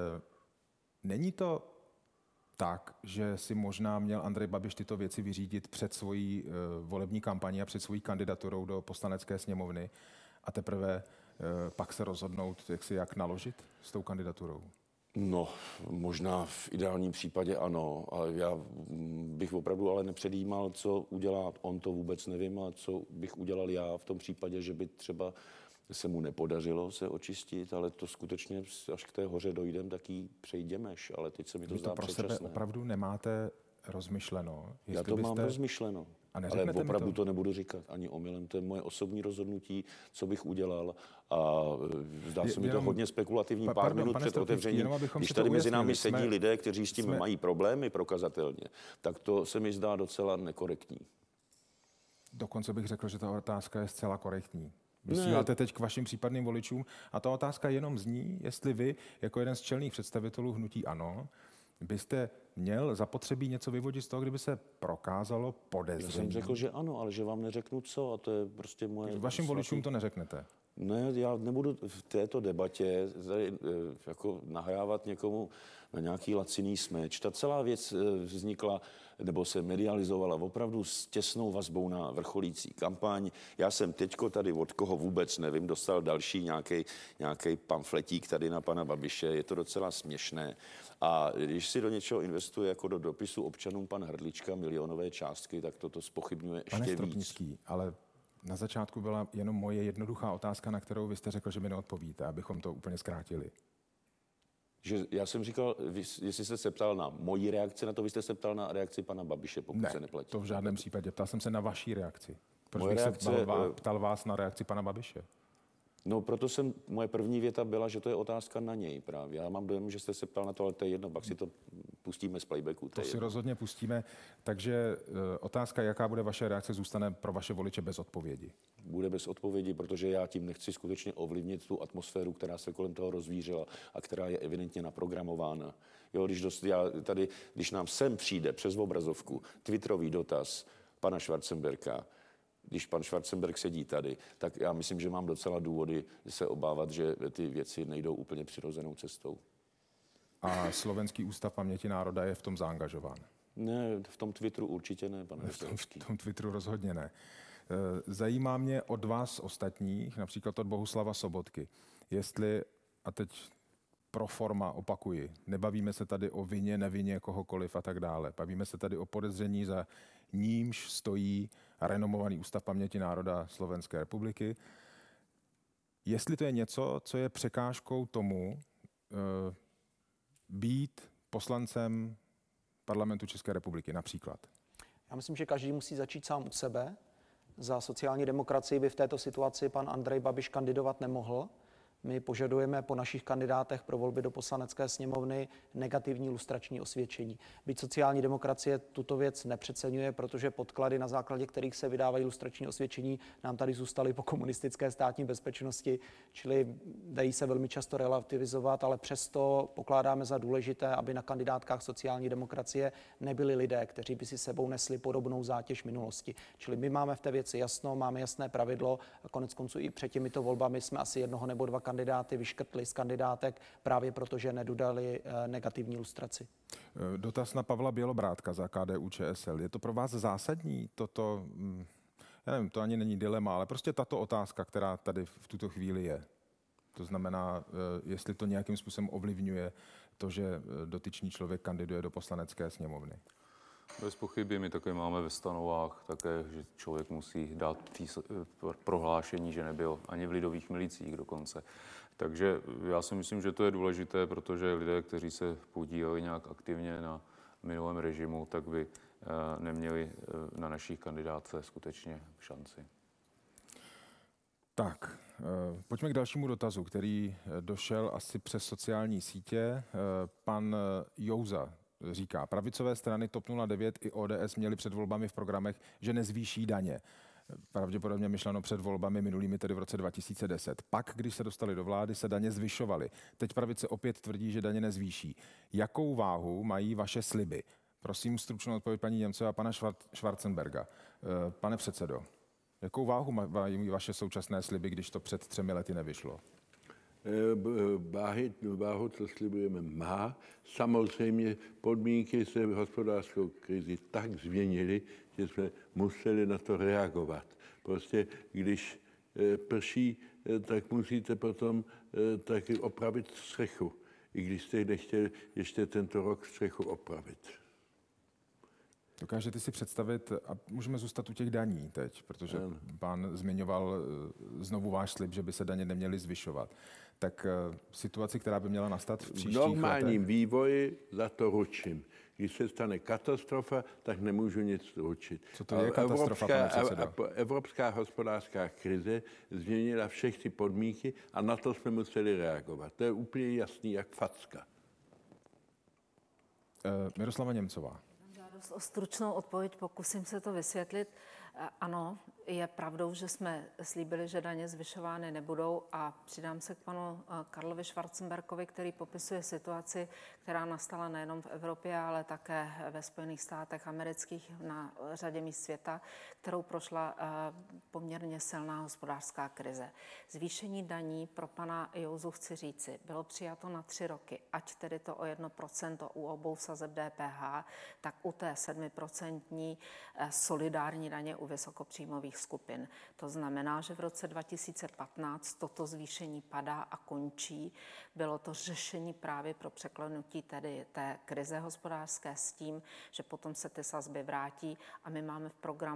Není to tak, že si možná měl Andrej Babiš tyto věci vyřídit před svojí volební kampaní a před svojí kandidaturou do Poslanecké sněmovny a teprve pak se rozhodnout, jak si jak naložit s tou kandidaturou? No, možná v ideálním případě ano. A já bych opravdu ale nepředjímal, co udělá on, to vůbec nevím, a co bych udělal já v tom případě, že by třeba se mu nepodařilo se očistit, ale to skutečně, až k té hoře dojdem, tak jí přejdemeš, ale teď se mi to Vy zdá to pro předčasné. sebe opravdu nemáte rozmyšleno? Já to byste... mám rozmyšleno, ale opravdu to? to nebudu říkat ani omylem. To je moje osobní rozhodnutí, co bych udělal a zdá se je, mi to hodně spekulativní pa, pár pardon, minut před otevřením. Když tady mezi námi sedí jsme, lidé, kteří s tím jsme... mají problémy prokazatelně, tak to se mi zdá docela nekorektní. Dokonce bych řekl, že ta otázka je zcela korektní. Vysíláte teď k vašim případným voličům a ta otázka jenom zní, jestli vy, jako jeden z čelných představitelů hnutí ANO, byste měl zapotřebí něco vyvodit z toho, kdyby se prokázalo podezření. Já jsem řekl, že ano, ale že vám neřeknu co, a to je prostě moje... Vašim voličům to neřeknete? Ne, já nebudu v této debatě jako nahrávat někomu na nějaký laciný smeč. Ta celá věc vznikla nebo se medializovala opravdu s těsnou vazbou na vrcholící kampaň. Já jsem teďko tady, od koho vůbec nevím, dostal další nějaký pamfletík tady na pana Babiše. Je to docela směšné. A když si do něčeho investuje jako do dopisu občanům pan Hrdlička milionové částky, tak toto zpochybňuje ještě Pane víc. Stropnický, ale na začátku byla jenom moje jednoduchá otázka, na kterou vy jste řekl, že mi neodpovíte, abychom to úplně zkrátili. Že já jsem říkal, vy, jestli jste se ptal na moji reakci na to, vy jste se ptal na reakci pana Babiše, pokud ne, se neplatí. To v žádném případě. Ptal jsem se na vaší reakci. Proč Moje bych reakce, se ptal, ptal vás na reakci pana Babiše? No, proto jsem, moje první věta byla, že to je otázka na něj právě. Já mám dojem, že jste se ptal na to, ale to je jedno, pak si to pustíme z playbacku. To, to si jedno. rozhodně pustíme. Takže uh, otázka, jaká bude vaše reakce, zůstane pro vaše voliče bez odpovědi. Bude bez odpovědi, protože já tím nechci skutečně ovlivnit tu atmosféru, která se kolem toho rozvířila a která je evidentně naprogramována. Jo, když, dost, já tady, když nám sem přijde přes obrazovku twitterový dotaz pana Schwarzenberga, když pan Schwarzenberg sedí tady, tak já myslím, že mám docela důvody se obávat, že ty věci nejdou úplně přirozenou cestou. A Slovenský ústav paměti národa je v tom zaangažován? Ne, v tom Twitteru určitě ne, pane Veselovský. V tom Twitteru rozhodně ne. Zajímá mě od vás ostatních, například od Bohuslava Sobotky, jestli, a teď pro forma opakuji, nebavíme se tady o vině, nevině kohokoliv a tak dále. Bavíme se tady o podezření, za nímž stojí renomovaný Ústav paměti národa Slovenské republiky. Jestli to je něco, co je překážkou tomu e, být poslancem Parlamentu České republiky například. Já myslím, že každý musí začít sám u sebe. Za sociální demokracii by v této situaci pan Andrej Babiš kandidovat nemohl. My požadujeme po našich kandidátech pro volby do Poslanecké sněmovny negativní lustrační osvědčení. Byť sociální demokracie tuto věc nepřeceňuje, protože podklady, na základě kterých se vydávají lustrační osvědčení, nám tady zůstaly po komunistické státní bezpečnosti, čili dají se velmi často relativizovat, ale přesto pokládáme za důležité, aby na kandidátkách sociální demokracie nebyli lidé, kteří by si sebou nesli podobnou zátěž minulosti. Čili my máme v té věci jasno, máme jasné pravidlo a konec konců i před těmito volbami jsme asi jednoho nebo dva kandidáty vyškrtli z kandidátek právě proto, že nedodali negativní lustraci. Dotaz na Pavla Bělobrádka za K D U Č S L. Je to pro vás zásadní toto, já nevím, to ani není dilema, ale prostě tato otázka, která tady v tuto chvíli je. To znamená, jestli to nějakým způsobem ovlivňuje to, že dotyčný člověk kandiduje do Poslanecké sněmovny. Bez pochyby, my také máme ve stanovách také, že člověk musí dát prohlášení, že nebyl ani v lidových milicích dokonce. Takže já si myslím, že to je důležité, protože lidé, kteří se podíleli nějak aktivně na minulém režimu, tak by neměli na našich kandidátce skutečně šanci. Tak, pojďme k dalšímu dotazu, který došel asi přes sociální sítě. Pan Jouza říká, pravicové strany TOP nula devět i O D S měly před volbami v programech, že nezvýší daně. Pravděpodobně myšleno před volbami minulými, tedy v roce dva tisíce deset. Pak, když se dostali do vlády, se daně zvyšovaly. Teď pravice opět tvrdí, že daně nezvýší. Jakou váhu mají vaše sliby? Prosím stručnou odpověď paní Němcové a pana Schwarzenberga. Pane předsedo, jakou váhu mají vaše současné sliby, když to před třemi lety nevyšlo? Váhy, váhu, co slibujeme, má. Samozřejmě podmínky se v hospodářskou krizi tak změnily, že jsme museli na to reagovat. Prostě když prší, tak musíte potom taky opravit střechu, i když jste nechtěli ještě tento rok střechu opravit. Dokážete si představit, a můžeme zůstat u těch daní teď, protože pán zmiňoval znovu váš slib, že by se daně neměly zvyšovat. Tak situaci, která by měla nastat v příštích letech? V normálním vývoji za to ručím. Když se stane katastrofa, tak nemůžu nic ručit. Co to je katastrofa, pane předsedo? Evropská hospodářská krize změnila všechny podmínky a na to jsme museli reagovat. To je úplně jasný, jak facka. Uh, Miroslava Němcová. Žádost o stručnou odpověď, pokusím se to vysvětlit. Ano, je pravdou, že jsme slíbili, že daně zvyšovány nebudou a přidám se k panu Karlovi Schwarzenbergovi, který popisuje situaci, která nastala nejenom v Evropě, ale také ve Spojených státech amerických na řadě míst světa, kterou prošla poměrně silná hospodářská krize. Zvýšení daní pro pana Jouzu chci říci, bylo přijato na tři roky, ať tedy to o jedno procento u obou sazeb D P H, tak u té sedmiprocentní solidární daně u vysokopříjmových skupin. To znamená, že v roce dva tisíce patnáct toto zvýšení padá a končí. Bylo to řešení právě pro překlenutí tedy té krize hospodářské s tím, že potom se ty sazby vrátí a my máme v programu,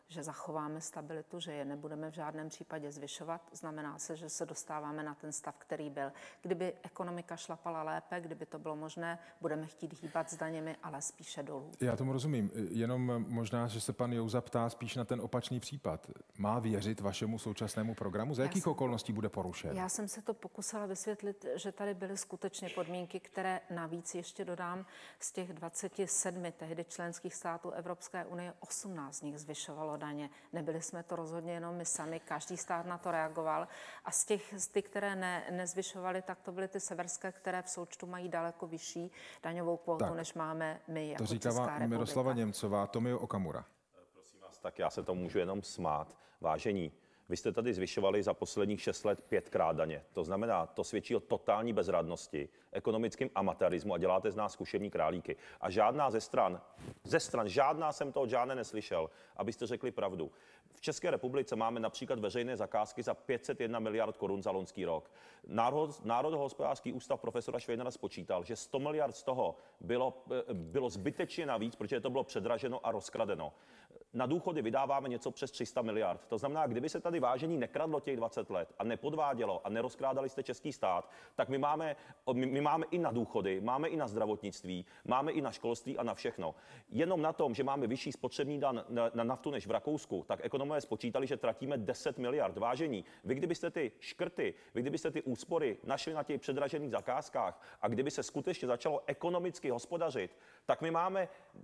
že zachováme stabilitu, že je nebudeme v žádném případě zvyšovat. Znamená se, že se dostáváme na ten stav, který byl. Kdyby ekonomika šlapala lépe, kdyby to bylo možné, budeme chtít hýbat s daněmi, ale spíše dolů. Já tomu rozumím. Jenom možná, že se pan Jouza ptá spíš na ten opačný případ. Má věřit vašemu současnému programu? Za jakých jsem, okolností bude porušen? Já jsem se to pokusila vysvětlit, že tady byly skutečně podmínky, které navíc ještě dodám z těch dvaceti sedmi tehdy členských států Evropské unie, osmnáct z nich zvyšovalo daně. Nebyli jsme to rozhodně jenom my sami, každý stát na to reagoval. A z těch, z ty, které ne, nezvyšovaly, tak to byly ty severské, které v součtu mají daleko vyšší daňovou kvótu, tak, než máme my jako to Česká republika. Miroslava Němcová, Tomio Okamura. Prosím vás, tak já se tomu můžu jenom smát. Vážení, vy jste tady zvyšovali za posledních šest let pětkrát daně. To znamená, to svědčí o totální bezradnosti, ekonomickém amatérismu a děláte z nás zkušební králíky. A žádná ze stran, ze stran, žádná jsem to od žádné neslyšel, abyste řekli pravdu. V České republice máme například veřejné zakázky za pět set jedna miliard korun za loňský rok. Národ, Národohospodářský ústav profesora Švejnara spočítal, že sto miliard z toho bylo, bylo zbytečně navíc, protože to bylo předraženo a rozkradeno. Na důchody vydáváme něco přes tři sta miliard. To znamená, kdyby se tady vážení nekradlo těch dvacet let a nepodvádělo a nerozkrádali jste český stát, tak my máme, my, my máme i na důchody, máme i na zdravotnictví, máme i na školství a na všechno. Jenom na tom, že máme vyšší spotřební dan na, na naftu než v Rakousku, tak ekonomové spočítali, že tratíme deset miliard. Vážení, vy kdybyste ty škrty, vy kdybyste ty úspory našli na těch předražených zakázkách a kdyby se skutečně začalo ekonomicky hospodařit, tak my máme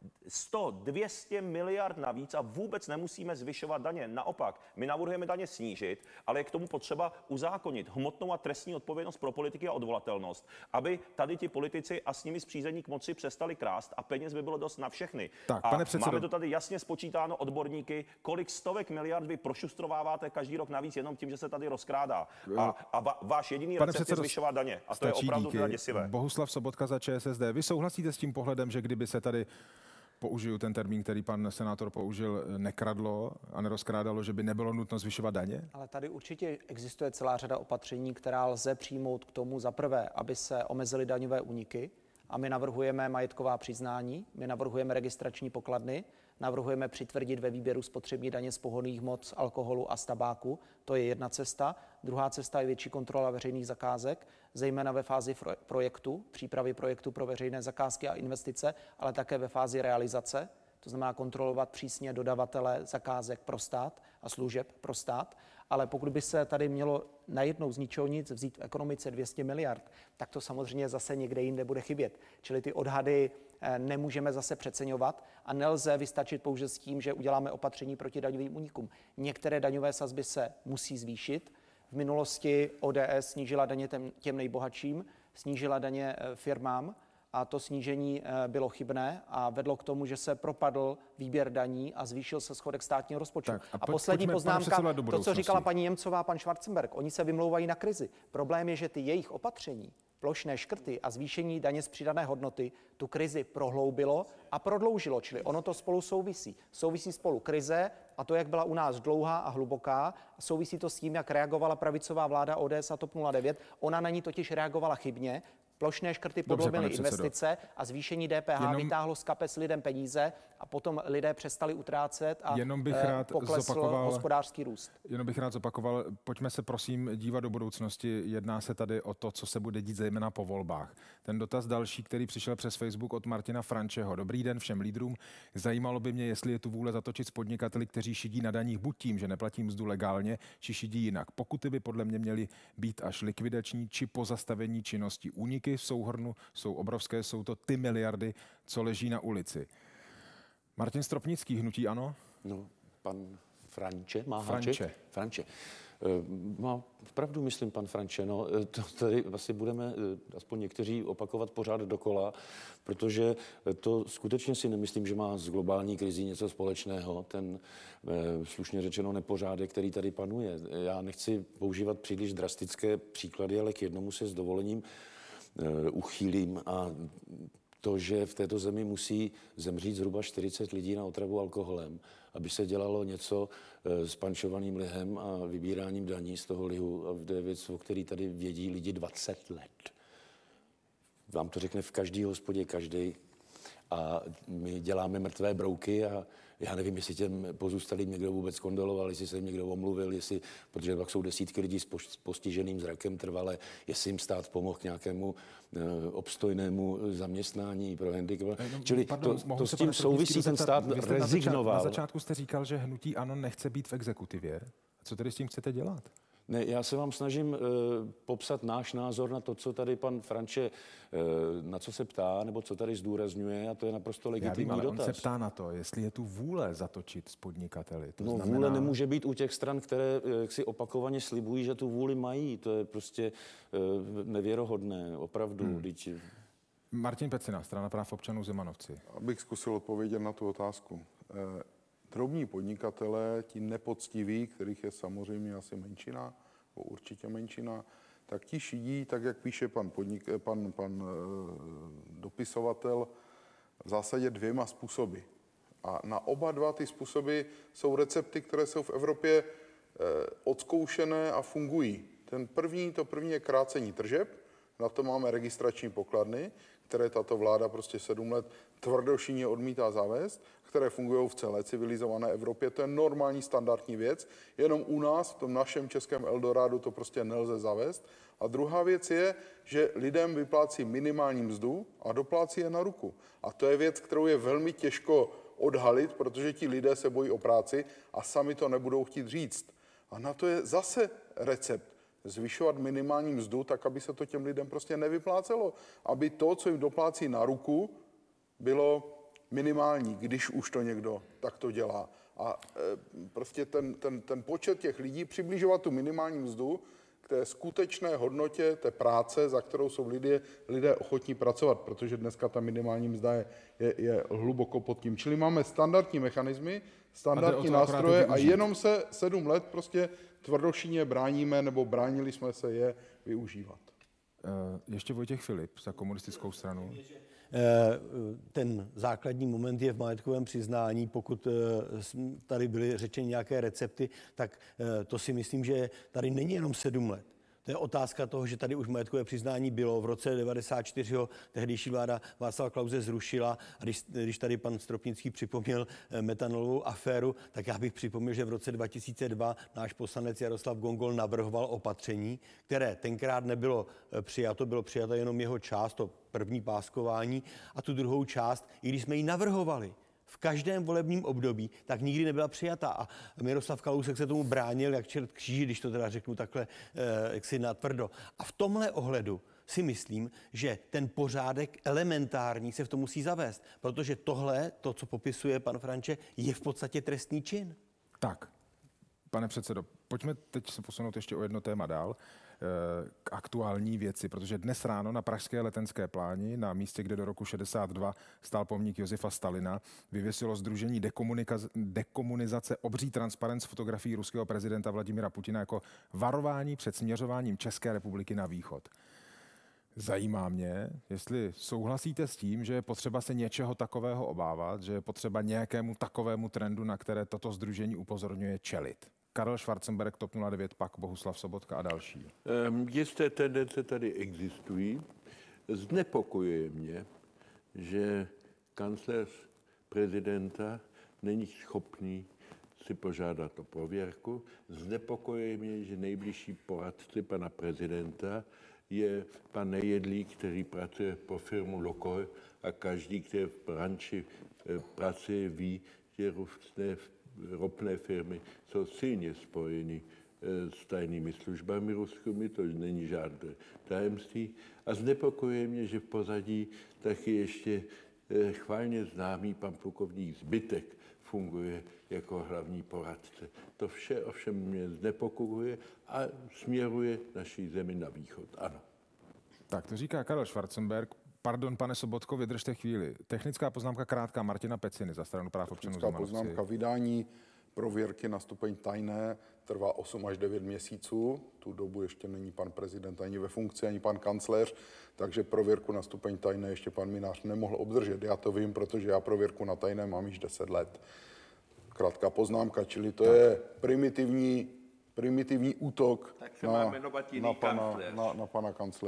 sto dvě stě miliard navíc a vůbec nemusíme zvyšovat daně. Naopak, my navrhujeme daně snížit, ale je k tomu potřeba uzákonit hmotnou a trestní odpovědnost pro politiky a odvolatelnost, aby tady ti politici a s nimi spřízení k moci přestali krást a peněz by bylo dost na všechny. Tak, a pane předsedo, máme to tady jasně spočítáno odborníky, kolik stovek miliard vy prošustrováváte každý rok navíc jenom tím, že se tady rozkrádá. A, a va, váš jediný pane recept předsedo, je zvyšovat daně. A to je opravdu teda děsivé. Bohuslav Sobotka za ČSSD. Vy souhlasíte s tím pohledem, že kdyby se tady, použiju ten termín, který pan senátor použil, nekradlo a nerozkrádalo, že by nebylo nutno zvyšovat daně? Ale tady určitě existuje celá řada opatření, která lze přijmout k tomu za prvé, aby se omezily daňové úniky. A my navrhujeme majetková přiznání, my navrhujeme registrační pokladny, navrhujeme přitvrdit ve výběru spotřební daně z pohonných hmot, z alkoholu a z tabáku. To je jedna cesta. Druhá cesta je větší kontrola veřejných zakázek, zejména ve fázi projektu, přípravy projektu pro veřejné zakázky a investice, ale také ve fázi realizace. To znamená kontrolovat přísně dodavatele zakázek pro stát a služeb pro stát. Ale pokud by se tady mělo najednou z ničeho nic vzít v ekonomice dvě stě miliard, tak to samozřejmě zase někde jinde bude chybět. Čili ty odhady nemůžeme zase přeceňovat a nelze vystačit pouze s tím, že uděláme opatření proti daňovým únikům. Některé daňové sazby se musí zvýšit. V minulosti O D S snížila daně těm nejbohatším, snížila daně firmám, a to snížení bylo chybné a vedlo k tomu, že se propadl výběr daní a zvýšil se schodek státního rozpočtu. Tak, a, a poslední pojďme, poznámka, to, co říkala paní Němcová, pan Schwarzenberg, oni se vymlouvají na krizi. Problém je, že ty jejich opatření, plošné škrty a zvýšení daně z přidané hodnoty tu krizi prohloubilo a prodloužilo, čili ono to spolu souvisí. Souvisí spolu krize a to, jak byla u nás dlouhá a hluboká, a souvisí to s tím, jak reagovala pravicová vláda O D S a TOP nula devět. Ona na ní totiž reagovala chybně. Plošné škrty podlomily investice a zvýšení D P H jenom vytáhlo z kapes lidem peníze a potom lidé přestali utrácet a jenom bych rád poklesl zopakoval, hospodářský růst. Jenom bych rád zopakoval, pojďme se prosím dívat do budoucnosti. Jedná se tady o to, co se bude dít zejména po volbách. Ten dotaz další, který přišel přes Facebook od Martina Frančeho. Dobrý den všem lídrům. Zajímalo by mě, jestli je tu vůle zatočit s podnikateli, kteří šidí na daních buď tím, že neplatí mzdu legálně, či šidí jinak. Pokuty by podle mě měly být až likvidační či pozastavení činnosti. Úniky v souhrnu jsou obrovské, jsou to ty miliardy, co leží na ulici. Martin Stropnický, hnutí ANO? No, pan Franče má Franče. háček. Franče. Má pravdu, myslím, pan Franče. No, to tady asi budeme aspoň někteří opakovat pořád dokola, protože to skutečně si nemyslím, že má s globální krizí něco společného. Ten slušně řečeno nepořádek, který tady panuje. Já nechci používat příliš drastické příklady, ale k jednomu se s dovolením uchýlím a to, že v této zemi musí zemřít zhruba čtyřicet lidí na otravu alkoholem, aby se dělalo něco s pančovaným lihem a vybíráním daní z toho lihu. A to je věc, o který tady vědí lidi dvacet let. Vám to řekne v každý hospodě každý. A my děláme mrtvé brouky a Já nevím, jestli těm pozůstalým někdo vůbec kondoloval, jestli se jim někdo omluvil, jestli, protože pak jsou desítky lidí s postiženým zrakem trvale, jestli jim stát pomohl k nějakému uh, obstojnému zaměstnání pro handicap. No, Čili pardon, to, to s tím souvisí, ten stát rezignoval. Na začátku jste říkal, že hnutí ANO nechce být v exekutivě. Co tedy s tím chcete dělat? Ne, já se vám snažím uh, popsat náš názor na to, co tady pan Franče, uh, na co se ptá, nebo co tady zdůrazňuje, a to je naprosto legitimní Já vím, ale dotaz. On se ptá na to, jestli je tu vůle zatočit s podnikateli. To no znamená... vůle nemůže být u těch stran, které jak si opakovaně slibují, že tu vůli mají. To je prostě uh, nevěrohodné, opravdu. Hmm. Teď... Martin Pecina, Strana práv občanů Zemanovci. Abych zkusil odpovědět na tu otázku. Eh, drobní podnikatelé, ti nepoctiví, kterých je samozřejmě asi menšina, nebo určitě menšina, tak ti šidí, tak jak píše pan, podnik, pan, pan eh, dopisovatel, v zásadě dvěma způsoby. A na oba dva ty způsoby jsou recepty, které jsou v Evropě eh, odzkoušené a fungují. Ten první, to první je krácení tržeb, na to máme registrační pokladny, které tato vláda prostě sedm let tvrdošíně odmítá zavést, které fungují v celé civilizované Evropě. To je normální standardní věc, jenom u nás, v tom našem českém Eldorádu, to prostě nelze zavést. A druhá věc je, že lidem vyplácí minimální mzdu a doplácí je na ruku. A to je věc, kterou je velmi těžko odhalit, protože ti lidé se bojí o práci a sami to nebudou chtít říct. A na to je zase recept. Zvyšovat minimální mzdu, tak aby se to těm lidem prostě nevyplácelo. Aby to, co jim doplácí na ruku, bylo minimální, když už to někdo takto dělá. A e, prostě ten, ten, ten počet těch lidí, přibližovat tu minimální mzdu k té skutečné hodnotě té práce, za kterou jsou lidé, lidé ochotní pracovat, protože dneska ta minimální mzda je, je, je hluboko pod tím. Čili máme standardní mechanismy, standardní nástroje a jenom se sedm let prostě tvrdošíně bráníme, nebo bránili jsme se je využívat. Ještě Vojtěch Filip za komunistickou stranu. Ten základní moment je v majetkovém přiznání. Pokud tady byly řečeny nějaké recepty, tak to si myslím, že tady není jenom sedm let. To je otázka toho, že tady už majetkové přiznání bylo. V roce devadesát čtyři ho tehdejší vláda Václava Klause zrušila. A když, když tady pan Stropnický připomněl metanolovou aféru, tak já bych připomněl, že v roce dva tisíce dva náš poslanec Jaroslav Gongol navrhoval opatření, které tenkrát nebylo přijato, bylo přijato jenom jeho část, to první páskování, a tu druhou část, i když jsme ji navrhovali v každém volebním období, tak nikdy nebyla přijata. A Miroslav Kalousek se tomu bránil jak čert kříži, když to teda řeknu takhle eh, jaksi natvrdo. A v tomhle ohledu si myslím, že ten pořádek elementární se v tom musí zavést. Protože tohle, to, co popisuje pan Franče, je v podstatě trestný čin. Tak, pane předsedo, pojďme teď se posunout ještě o jedno téma dál. K aktuální věci, protože dnes ráno na pražské Letenské pláni, na místě, kde do roku šedesát dva stál pomník Josefa Stalina, vyvěsilo sdružení dekomunizace obří transparent s fotografií ruského prezidenta Vladimira Putina jako varování před směřováním České republiky na východ. Zajímá mě, jestli souhlasíte s tím, že je potřeba se něčeho takového obávat, že je potřeba nějakému takovému trendu, na které toto sdružení upozorňuje, čelit. Karel Schwarzenberg, TOP nula devět, pak Bohuslav Sobotka a další. Um, jisté tendence tady existují. Znepokojuje mě, že kancléř prezidenta není schopný si požádat o prověrku. Znepokojuje mě, že nejbližší poradce pana prezidenta je pan Nejedlý, který pracuje pro firmu Lokoj a každý, který v branži pracuje, ví, že různé ropné firmy jsou silně spojeny s tajnými službami ruskými, to není žádné tajemství. A znepokojuje mě, že v pozadí taky ještě chválně známý pan plukovník Zbytek funguje jako hlavní poradce. To vše ovšem mě znepokojuje a směruje naší zemi na východ. Ano. Tak to říká Karel Schwarzenberg. Pardon, pane Sobotko, vydržte chvíli. Technická poznámka krátká Martina Peciny za Stranu práv občanů Zemanovci. Technická poznámka vydání prověrky na stupeň tajné trvá osm až devět měsíců. Tu dobu ještě není pan prezident ani ve funkci, ani pan kancléř, takže prověrku na stupeň tajné ještě pan Mynář nemohl obdržet. Já to vím, protože já prověrku na tajné mám již deset let. Krátká poznámka, čili to tak. je primitivní, primitivní útok na, na, pana, na, na pana kancléře.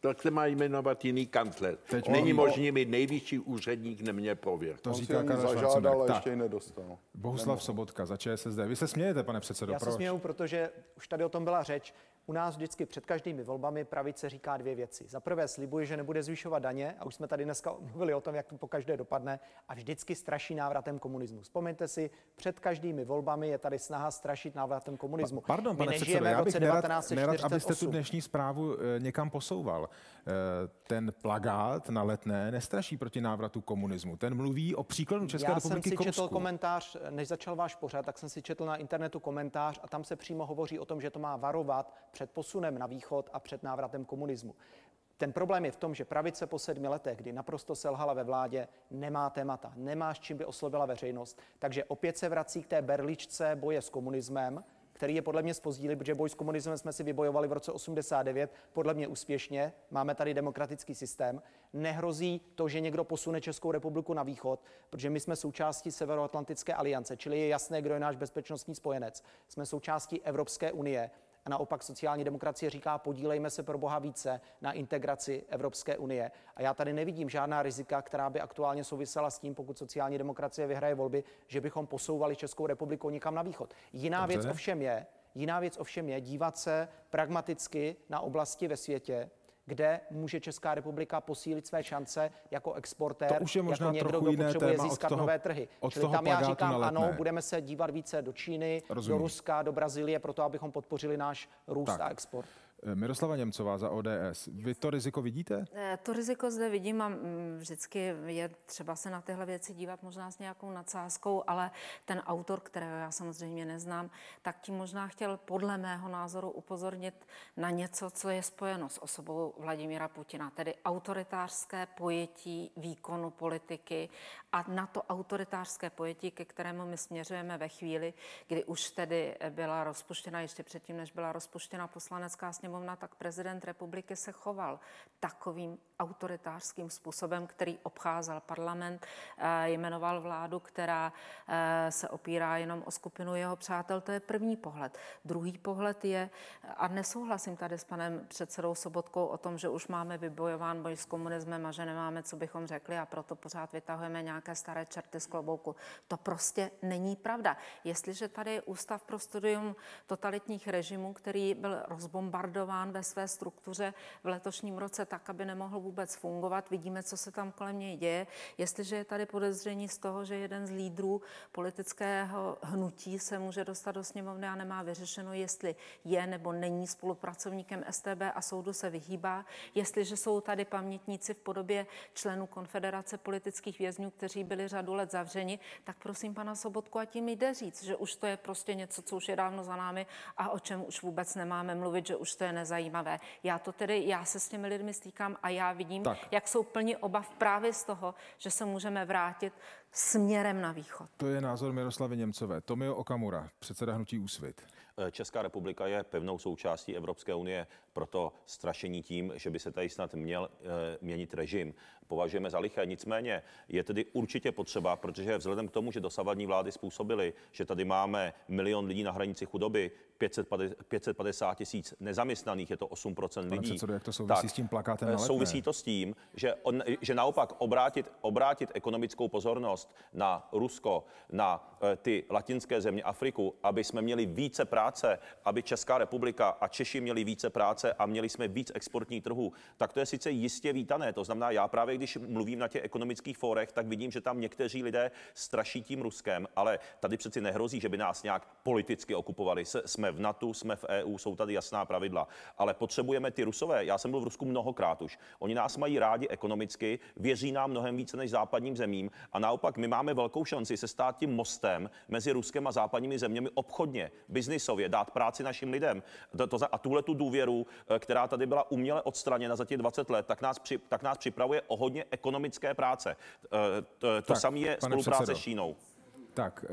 tak se má jmenovat jiný kancler. Teď Není on- možné, mi nejvyšší úředník nemě pověř. To On si říká ani Karel zažádal Schwarzenberg. a Tak. ještě ji nedostal. Bohuslav Sobotka za ČSSD. Vy se smějete, pane předsedo, Já se proč? směju, protože už tady o tom byla řeč. U nás vždycky před každými volbami pravice říká dvě věci. Za prvé slibuje, že nebude zvyšovat daně, a už jsme tady dneska mluvili o tom, jak to po každé dopadne, a vždycky straší návratem komunismu. Vzpomeňte si, před každými volbami je tady snaha strašit návratem komunismu. Pardon, My pane předsedo, nežijeme v já bych roce nerad, devatenáct set nerad, čtyřicet abyste tu osm. dnešní zprávu e, někam posouval. E, ten plakát na Letné nestraší proti návratu komunismu. Ten mluví o příkladu České Já jsem republiky si k četl Rusku. komentář, než začal váš pořad, tak jsem si četl na internetu komentář a tam se přímo hovoří o tom, že to má varovat před posunem na východ a před návratem komunismu. Ten problém je v tom, že pravice po sedmi letech, kdy naprosto selhala ve vládě, nemá témata, nemá s čím by oslovila veřejnost. Takže opět se vrací k té berličce boje s komunismem, který je podle mě zpozdílý, protože boj s komunismem jsme si vybojovali v roce osmdesát devět, podle mě úspěšně, máme tady demokratický systém. Nehrozí to, že někdo posune Českou republiku na východ, protože my jsme součástí Severoatlantické aliance, čili je jasné, kdo je náš bezpečnostní spojenec. Jsme součástí Evropské unie. A naopak sociální demokracie říká, podílejme se pro boha více na integraci Evropské unie. A já tady nevidím žádná rizika, která by aktuálně souvisela s tím, pokud sociální demokracie vyhraje volby, že bychom posouvali Českou republiku někam na východ. Jiná Dobře. věc ovšem je, jiná věc ovšem je dívat se pragmaticky na oblasti ve světě, kde může Česká republika posílit své šance jako exportér, To už je možná jako někdo, trochu kdo jiné potřebuje téma od získat toho- nové trhy. od Čili toho tam já plakátu říkám, na ano, Letné. budeme se dívat více do Číny, Rozumím. do Ruska, do Brazílie, proto abychom podpořili náš růst Tak. a export. Miroslava Němcová za O D S. Vy to riziko vidíte? Eh, To riziko zde vidím a mm, vždycky je třeba se na tyhle věci dívat možná s nějakou nadsázkou, ale ten autor, kterého já samozřejmě neznám, tak tím možná chtěl podle mého názoru upozornit na něco, co je spojeno s osobou Vladimíra Putina, tedy autoritářské pojetí výkonu politiky a na to autoritářské pojetí, ke kterému my směřujeme ve chvíli, kdy už tedy byla rozpuštěna, ještě předtím, než byla rozpuštěna poslanecká sněmovna, tak prezident republiky se choval takovým autoritářským způsobem, který obcházel parlament, eh, jmenoval vládu, která eh, se opírá jenom o skupinu jeho přátel. To je první pohled. Druhý pohled je, a nesouhlasím tady s panem předsedou Sobotkou o tom, že už máme vybojován boj s komunismem a že nemáme, co bychom řekli, a proto pořád vytahujeme nějaké staré čerty z klobouku. To prostě není pravda. Jestliže tady je Ústav pro studium totalitních režimů, který byl rozbombardován ve své struktuře v letošním roce tak, aby nemohl vůbec fungovat, vidíme, co se tam kolem něj děje. Jestliže je tady podezření z toho, že jeden z lídrů politického hnutí se může dostat do sněmovny a nemá vyřešeno, jestli je nebo není spolupracovníkem S T B a soudu se vyhýbá, jestliže jsou tady pamětníci v podobě členů Konfederace politických vězňů, kteří byli řadu let zavřeni, tak prosím pana Sobotku, a tím jde říct, že už to je prostě něco, co už je dávno za námi a o čem už vůbec nemáme mluvit, že už to je nezajímavé. Já to tedy, já se s těmi lidmi stýkám a já vidím, Tak. jak jsou plni obav právě z toho, že se můžeme vrátit směrem na východ. To je názor Miroslavy Němcové. Tomio Okamura, předseda hnutí Úsvit. Česká republika je pevnou součástí Evropské unie, proto strašení tím, že by se tady snad měl e, měnit režim, považujeme za liché. Nicméně je tedy určitě potřeba, protože vzhledem k tomu, že dosavadní vlády způsobily, že tady máme milion lidí na hranici chudoby, pět set padesát tisíc nezaměstnaných, je to osm procent Pane lidí. předsedo, jak to souvisí s tím plakátem na Letné? Souvisí to s tím, že, on, že naopak obrátit, obrátit ekonomickou pozornost na Rusko, na e, ty latinské země, Afriku, aby jsme měli více práce, aby Česká republika a Češi měli více práce a měli jsme víc exportních trhů, tak to je sice jistě vítané. To znamená, já právě když mluvím na těch ekonomických fórech, tak vidím, že tam někteří lidé straší tím Ruskem, ale tady přeci nehrozí, že by nás nějak politicky okupovali. Jsme v NATO, jsme v E U, jsou tady jasná pravidla, ale potřebujeme ty Rusové. Já jsem byl v Rusku mnohokrát už. Oni nás mají rádi ekonomicky, věří nám mnohem více než západním zemím a naopak my máme velkou šanci se stát tím mostem mezi Ruskem a západními zeměmi obchodně, biznisově, dát práci našim lidem. To, to, a tuhle tu důvěru, která tady byla uměle odstraněna za těch dvacet let, tak nás, při, tak nás připravuje o hodně ekonomické práce. To, to samé je spolupráce předsedo. s Čínou. Tak,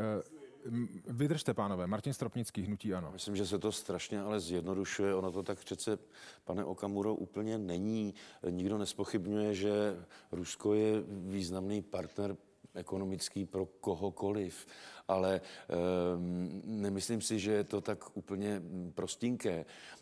vydržte, pánové. Martin Stropnický, hnutí ANO. Myslím, že se to strašně ale zjednodušuje. Ono to tak přece, pane Okamuro, úplně není. Nikdo nespochybňuje, že Rusko je významný partner ekonomický pro kohokoliv. ale nemyslím si, že je to tak úplně prostinké.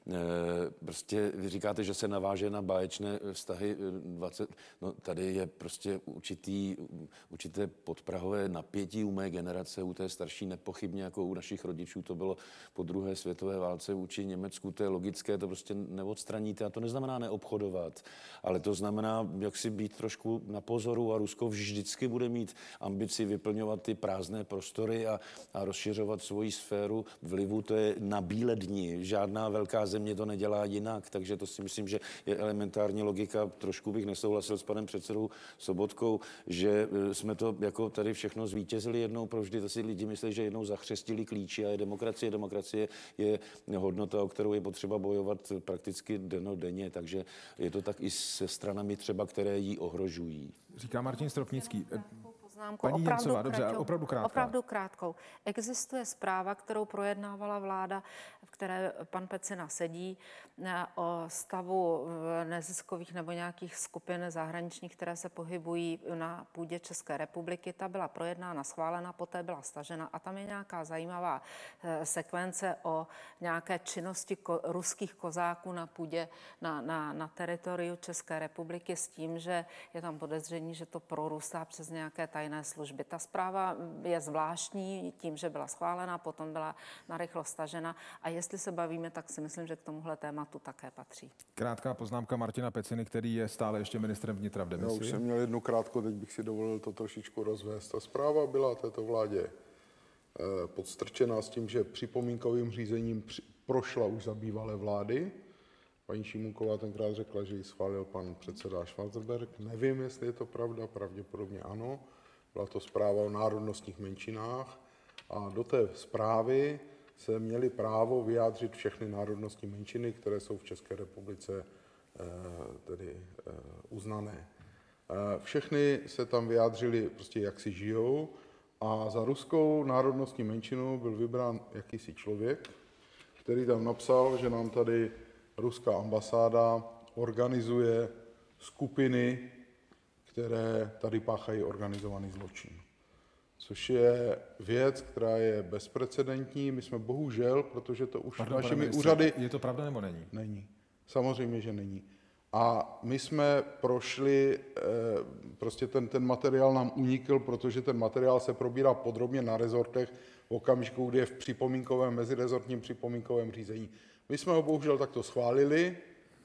Prostě vy říkáte, že se naváže na báječné vztahy dvacet, no tady je prostě určitý, určité podprahové napětí u mé generace, u té starší nepochybně, jako u našich rodičů to bylo po druhé světové válce vůči Německu, to je logické, to prostě neodstraníte a to neznamená neobchodovat, ale to znamená, jak si být trošku na pozoru a Rusko vždycky bude mít ambici vyplňovat ty prázdné prostory a, a rozšiřovat svoji sféru vlivu, to je na bílé dni, žádná velká země to nedělá jinak, takže to si myslím, že je elementární logika, trošku bych nesouhlasil s panem předsedou Sobotkou, že jsme to jako tady všechno zvítězili jednou provždy, to si lidi myslí, že jednou zachřestili klíči a je demokracie. Demokracie je hodnota, o kterou je potřeba bojovat prakticky dennodenně, takže je to tak i se stranami třeba, které ji ohrožují. Říká Martin Stropnický. Poznámku, Paní opravdu, Němcová, dobře, krátkou, opravdu krátká. Opravdu krátkou. Existuje zpráva, kterou projednávala vláda, v které pan Pecina sedí, o stavu neziskových nebo nějakých skupin zahraničních, které se pohybují na půdě České republiky. Ta byla projednána, schválena, poté byla stažena a tam je nějaká zajímavá sekvence o nějaké činnosti ko, ruských kozáků na půdě, na, na, na teritoriu České republiky s tím, že je tam podezření, že to prorůstá přes nějaké tajné služby. Ta zpráva je zvláštní tím, že byla schválena, potom byla narychlo stažena a jestli se bavíme, tak si myslím, že k tomuhle tématu také patří. Krátká poznámka Martina Peciny, který je stále ještě ministrem vnitra v demisi. Já už jsem měl jednu krátko, teď bych si dovolil to trošičku rozvést. Ta zpráva byla této vládě eh, podstrčená s tím, že připomínkovým řízením při, prošla už za bývalé vlády. Paní Šimůková tenkrát řekla, že ji schválil pan předseda Schwarzenberg. Nevím, jestli je to pravda, pravděpodobně ano. Byla to zpráva o národnostních menšinách a do té zprávy se měly právo vyjádřit všechny národnostní menšiny, které jsou v České republice eh, tedy eh, uznané. Eh, všechny se tam vyjádřili prostě, jak si žijou a za ruskou národnostní menšinu byl vybrán jakýsi člověk, který tam napsal, že nám tady ruská ambasáda organizuje skupiny, které tady páchají organizovaný zločin. Což je věc, která je bezprecedentní. My jsme bohužel, protože to už Pardon, našimi ministře, úřady... Je to pravda nebo není? Není. Samozřejmě, že není. A my jsme prošli, prostě ten, ten materiál nám unikl, protože ten materiál se probírá podrobně na rezortech v okamžiku, kdy je v připomínkovém, mezirezortním připomínkovém řízení. My jsme ho bohužel takto schválili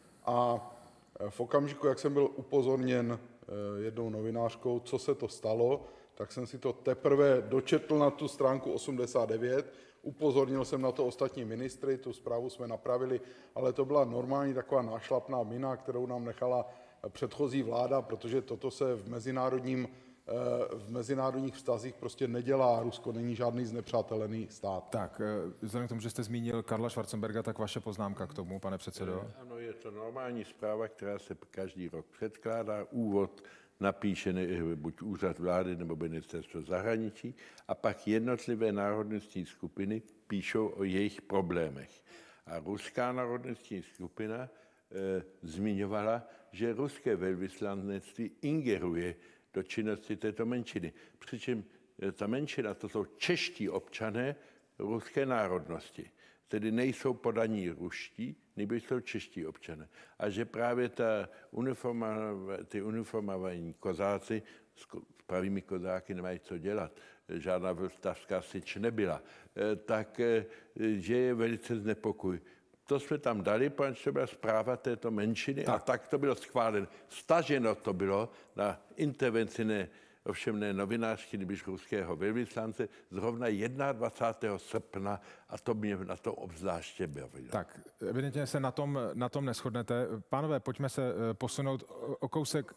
a v okamžiku, jak jsem byl upozorněn jednou novinářkou, co se to stalo, tak jsem si to teprve dočetl na tu stránku osmdesát devět, upozornil jsem na to ostatní ministry, tu zprávu jsme napravili, ale to byla normální taková nášlapná mina, kterou nám nechala předchozí vláda, protože toto se v mezinárodním, v mezinárodních vztazích prostě nedělá. Rusko není žádný znepřátelený stát. Tak, vzhledem k tomu, že jste zmínil Karla Schwarzenberga, tak vaše poznámka k tomu, pane předsedo. Ano, je to normální zpráva, která se každý rok předkládá, úvod napíše buď úřad vlády nebo ministerstvo zahraničí a pak jednotlivé národnostní skupiny píšou o jejich problémech. A ruská národnostní skupina e, zmiňovala, že ruské velvyslanectví ingeruje do činnosti této menšiny. Přičem ta menšina, to jsou čeští občané ruské národnosti. Tedy nejsou podaní ruští, nebo jsou čeští občané. A že právě ta uniforma, ty uniformovaní kozáci s pravými kozáky nemají co dělat, žádná vltavská syč nebyla, tak že je velice znepokoj. To jsme tam dali, protože to byla zpráva této menšiny tak. A tak to bylo schváleno. Staženo to bylo na intervenci ne, ovšem ne novinářky, nebož ruského velvyslance, zrovna dvacátého prvního srpna a to mě na to obzvláště bavilo. Tak, evidentně se na tom, na tom neshodnete. Pánové, pojďme se posunout o, o kousek.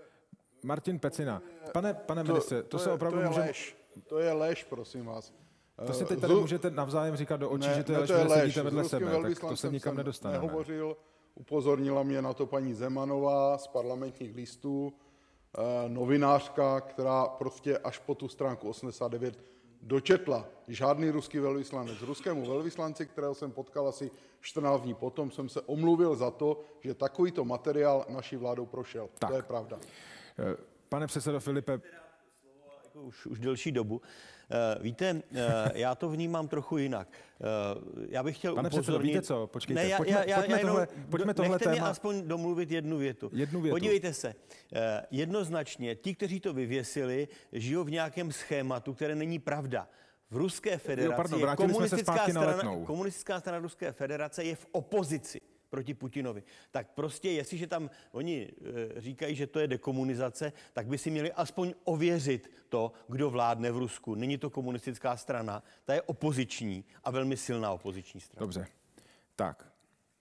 Martin Pecina. Pane, pane to, ministře, to, to se je, opravdu to je může... lež. To je lež, prosím vás. To si teď tady můžete navzájem říkat do očí, ne, že to je ne, lež, to je že lež. sedíte vedle sebe, tak to se nikam nedostaneme. Nehovořil, upozornila mě na to paní Zemanová z Parlamentních listů, eh, novinářka, která prostě až po tu stránku osmdesát devět dočetla. Žádný ruský velvyslanec. Ruskému velvyslanci, kterého jsem potkal asi čtrnáct dní potom, jsem se omluvil za to, že takovýto materiál naší vládou prošel. Tak. To je pravda. Pane předsedo Filipe, už, už delší dobu. Víte, já to vnímám trochu jinak. Já bych chtěl Pane upozornit... předsedo, víte co? Počkejte, ne, já, pojďme, já, pojďme já tohle, pojďme tohle nechte téma... mě aspoň domluvit jednu větu. Jednu větu. Podívejte se, jednoznačně ti, kteří to vyvěsili, žijou v nějakém schématu, které není pravda. V Ruské federaci jo, pardon, je komunistická strana, komunistická strana Ruské federace je v opozici proti Putinovi. Tak prostě, jestliže tam oni e, říkají, že to je dekomunizace, tak by si měli aspoň ověřit to, kdo vládne v Rusku. Není to komunistická strana, ta je opoziční a velmi silná opoziční strana. Dobře, tak.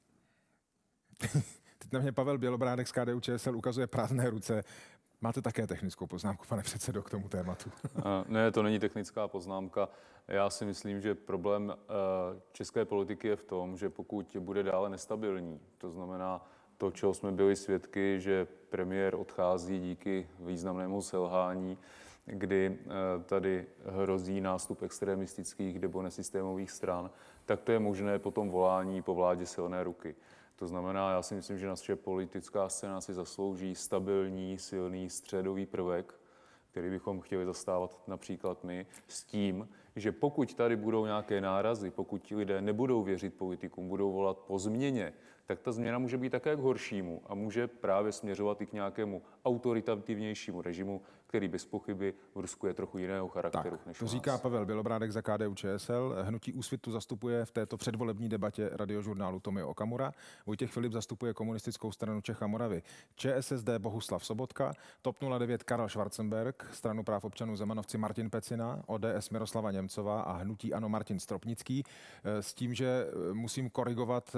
Teď na mě Pavel Bělobrádek z K D U Č S L ukazuje prázdné ruce. Máte také technickou poznámku, pane předsedo, k tomu tématu? Ne, to není technická poznámka. Já si myslím, že problém české politiky je v tom, že pokud bude dále nestabilní, to znamená to, čeho jsme byli svědky, že premiér odchází díky významnému selhání, kdy tady hrozí nástup extremistických nebo nesystémových stran, tak to je možné potom volání po vládě silné ruky. To znamená, já si myslím, že naše politická scéna si zaslouží stabilní, silný středový prvek, který bychom chtěli zastávat například my, s tím, že pokud tady budou nějaké nárazy, pokud ti lidé nebudou věřit politikům, budou volat po změně, tak ta změna může být také k horšímu a může právě směřovat i k nějakému autoritativnějšímu režimu, který bez pochyby v Rusku je trochu jiného charakteru tak, než to u nás. říká Pavel Bělobrádek za K D U Č S L. Hnutí Úsvit tu zastupuje v této předvolební debatě Radiožurnálu Tomio Okamura. Vojtěch Filip zastupuje komunistickou stranu Čech a Moravy Č S S D Bohuslav Sobotka, T O P nula devět Karel Schwarzenberg, stranu práv občanů Zemanovci Martin Pecina, O D S Miroslava Němcová a hnutí ANO Martin Stropnický. S tím, že musím korigovat,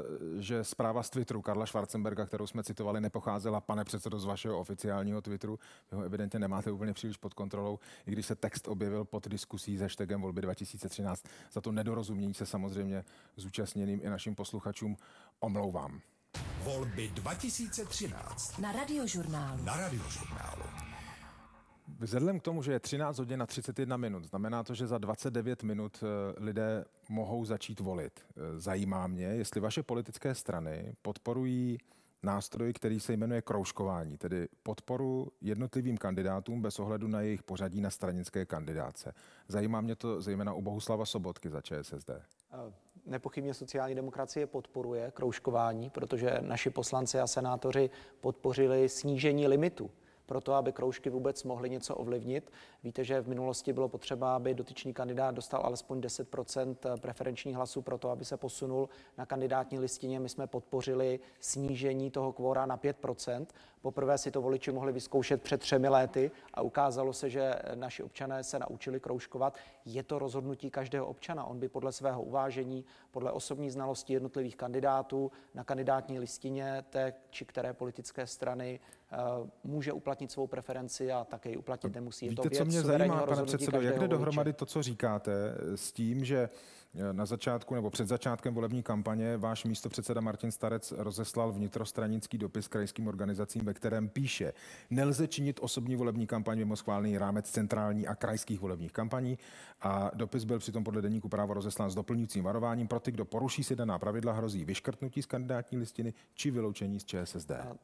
že zpráva z Twitteru Karla Schwarzenberga, kterou jsme citovali, nepocházela, pane předsedo, z vašeho oficiálního Twitteru. Vy ho evidentně nemáte úplně příliš pod kontrolou, i když se text objevil pod diskusí s hashtagem volby dva tisíce třináct. Za to nedorozumění se samozřejmě zúčastněným i našim posluchačům omlouvám. Volby dva tisíce třináct. Na Radiožurnálu. Na Radiožurnálu. Vzhledem k tomu, že je třináct hodin a třicet jedna minut, znamená to, že za dvacet devět minut lidé mohou začít volit. Zajímá mě, jestli vaše politické strany podporují nástroj, který se jmenuje kroužkování, tedy podporu jednotlivým kandidátům bez ohledu na jejich pořadí na stranické kandidáce. Zajímá mě to zejména u Bohuslava Sobotky za Č S S D. Nepochybně sociální demokracie podporuje kroužkování, protože naši poslanci a senátoři podpořili snížení limitu pro to, aby kroužky vůbec mohly něco ovlivnit. Víte, že v minulosti bylo potřeba, aby dotyčný kandidát dostal alespoň deset procent preferenčních hlasů pro to, aby se posunul na kandidátní listině. My jsme podpořili snížení toho kvóra na pět procent. Poprvé si to voliči mohli vyzkoušet před třemi léty a ukázalo se, že naši občané se naučili kroužkovat. Je to rozhodnutí každého občana. On by podle svého uvážení, podle osobní znalosti jednotlivých kandidátů na kandidátní listině té či které politické strany uh, může uplatnit svou preferenci a také ji uplatnit nemusí. Je Víte, to věc co mě suverénního zajímá, pane rozhodnutí předsedo, jak jde každého dohromady voliče. to, co říkáte, s tím, že na začátku nebo před začátkem volební kampaně váš místopředseda Martin Starec rozeslal vnitrostranický dopis krajským organizacím, ve kterém píše: nelze činit osobní volební kampaň mimo schválený rámec centrální a krajských volebních kampaní. A dopis byl přitom podle deníku Právo rozeslán s doplňujícím varováním: pro ty, kdo poruší si daná pravidla, hrozí vyškrtnutí z kandidátní listiny či vyloučení z Č S S D.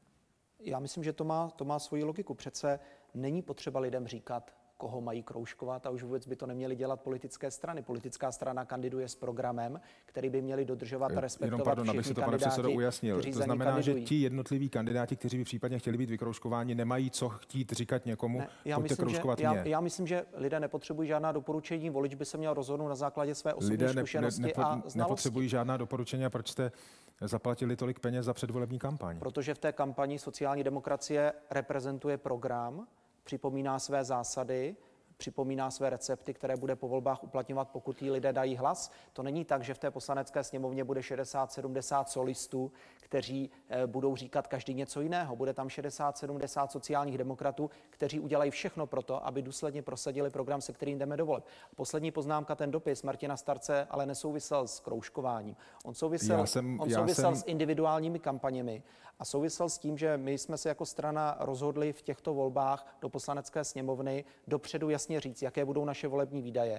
Já myslím, že to má, to má svoji logiku. Přece není potřeba lidem říkat, koho mají kroužkovat, a už vůbec by to neměly dělat politické strany. Politická strana kandiduje s programem, který by měli dodržovat a respektovat Jenom pardon, abych si to, pane předsedo, ujasnil. To znamená, že ti jednotliví kandidáti, kteří by případně chtěli být vykroužkováni, nemají co chtít říkat někomu, ne, já pojďte myslím, kroužkovat že, mě. Já, já myslím, že lidé nepotřebují žádná doporučení, volič by se měl rozhodnout na základě své osobní lidé zkušenosti ne, ne, a znalosti. Nepotřebují žádná doporučení, a proč jste zaplatili tolik peněz za předvolební kampaň? Protože v té kampani sociální demokracie reprezentuje program, připomíná své zásady, připomíná své recepty, které bude po volbách uplatňovat, pokud jí lidé dají hlas. To není tak, že v té poslanecké sněmovně bude šedesát sedmdesát solistů, kteří e, budou říkat každý něco jiného. Bude tam šedesát sedmdesát sociálních demokratů, kteří udělají všechno pro to, aby důsledně prosadili program, se kterým jdeme do voleb. Poslední poznámka, ten dopis Martina Starce ale nesouvisel s kroužkováním. On souvisel, jsem, on souvisel jsem... s individuálními kampaněmi a souvisel s tím, že my jsme se jako strana rozhodli v těchto volbách do poslanecké sněmovny dopředu jasně říct, jaké budou naše volební výdaje. Ty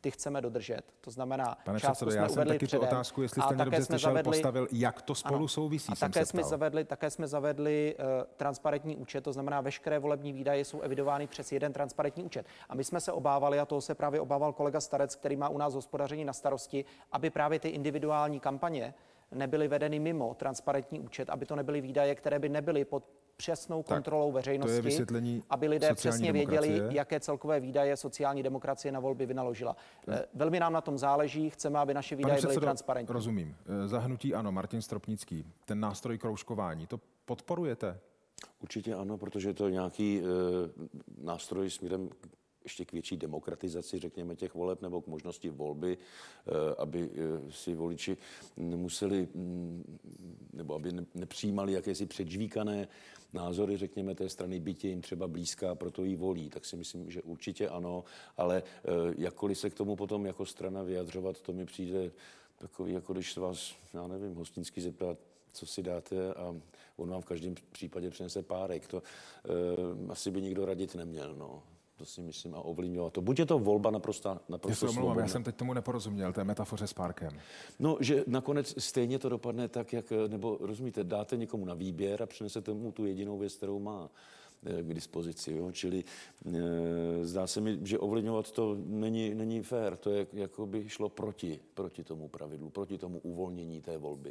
ty chceme dodržet. To znamená, pane částku předsedo, jsme já jsem uvedli taky předem, tu otázku, jestli jste mě dobře slyšel, zavedli, postavil, jak to spolu ano, souvisí, a jsem také se jsme ptal. zavedli, také jsme zavedli uh, transparentní účet, to znamená, veškeré volební výdaje jsou evidovány přes jeden transparentní účet. A my jsme se obávali, a toho se právě obával kolega Starec, který má u nás hospodaření na starosti, aby právě ty individuální kampaně nebyly vedeny mimo transparentní účet, aby to nebyly výdaje, které by nebyly pod přesnou kontrolou veřejnosti, aby lidé přesně demokracie. věděli, jaké celkové výdaje sociální demokracie na volby vynaložila. Velmi nám na tom záleží, chceme, aby naše výdaje byly transparentní. Rozumím. Za hnutí ano, Martin Stropnický, ten nástroj kroužkování, to podporujete? Určitě ano, protože to je nějaký e, nástroj směrem ještě k větší demokratizaci, řekněme, těch voleb nebo k možnosti volby, aby si voliči nemuseli, nebo aby nepřijímali jakési předžvíkané názory, řekněme, té strany, byť je jim třeba blízká, proto ji volí. Tak si myslím, že určitě ano, ale jakkoliv se k tomu potom jako strana vyjadřovat, to mi přijde takový, jako když se vás, já nevím, hostinský zeptat, co si dáte a on vám v každém případě přinese párek. To uh, asi by nikdo radit neměl, no. To si myslím a ovlivňovat to. Buď je to volba naprosto, naprosto svobodná. Já jsem teď tomu neporozuměl, té metafoře s párkem. No, že nakonec stejně to dopadne tak, jak, nebo rozumíte, dáte někomu na výběr a přinesete mu tu jedinou věc, kterou má k dispozici. Jo? Čili e, zdá se mi, že ovlivňovat to není, není fér. To je, jako by šlo proti, proti tomu pravidlu, proti tomu uvolnění té volby.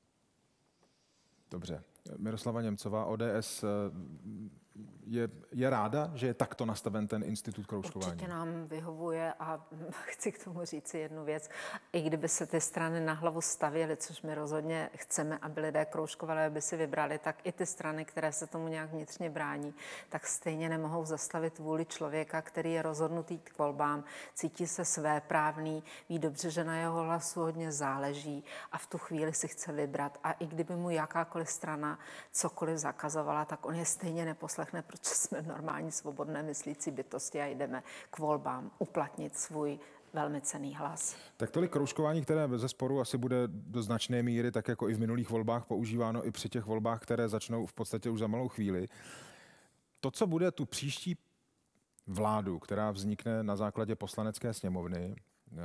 Dobře. Miroslava Němcová, O D S je, je ráda, že je takto nastaven ten institut kroužkování? Určitě nám vyhovuje a chci k tomu říct jednu věc. I kdyby se ty strany na hlavu stavěly, což my rozhodně chceme, aby lidé kroužkovali, aby si vybrali, tak i ty strany, které se tomu nějak vnitřně brání, tak stejně nemohou zastavit vůli člověka, který je rozhodnutý k volbám, cítí se svéprávný, ví dobře, že na jeho hlasu hodně záleží a v tu chvíli si chce vybrat. A i kdyby mu jakákoliv strana cokoliv zakazovala, tak on je stejně neposlechne, protože jsme normální svobodné myslící bytosti a jdeme k volbám uplatnit svůj velmi cenný hlas. Tak tolik kroužkování, které bez zesporu asi bude do značné míry, tak jako i v minulých volbách, používáno i při těch volbách, které začnou v podstatě už za malou chvíli. To, co bude tu příští vládu, která vznikne na základě poslanecké sněmovny,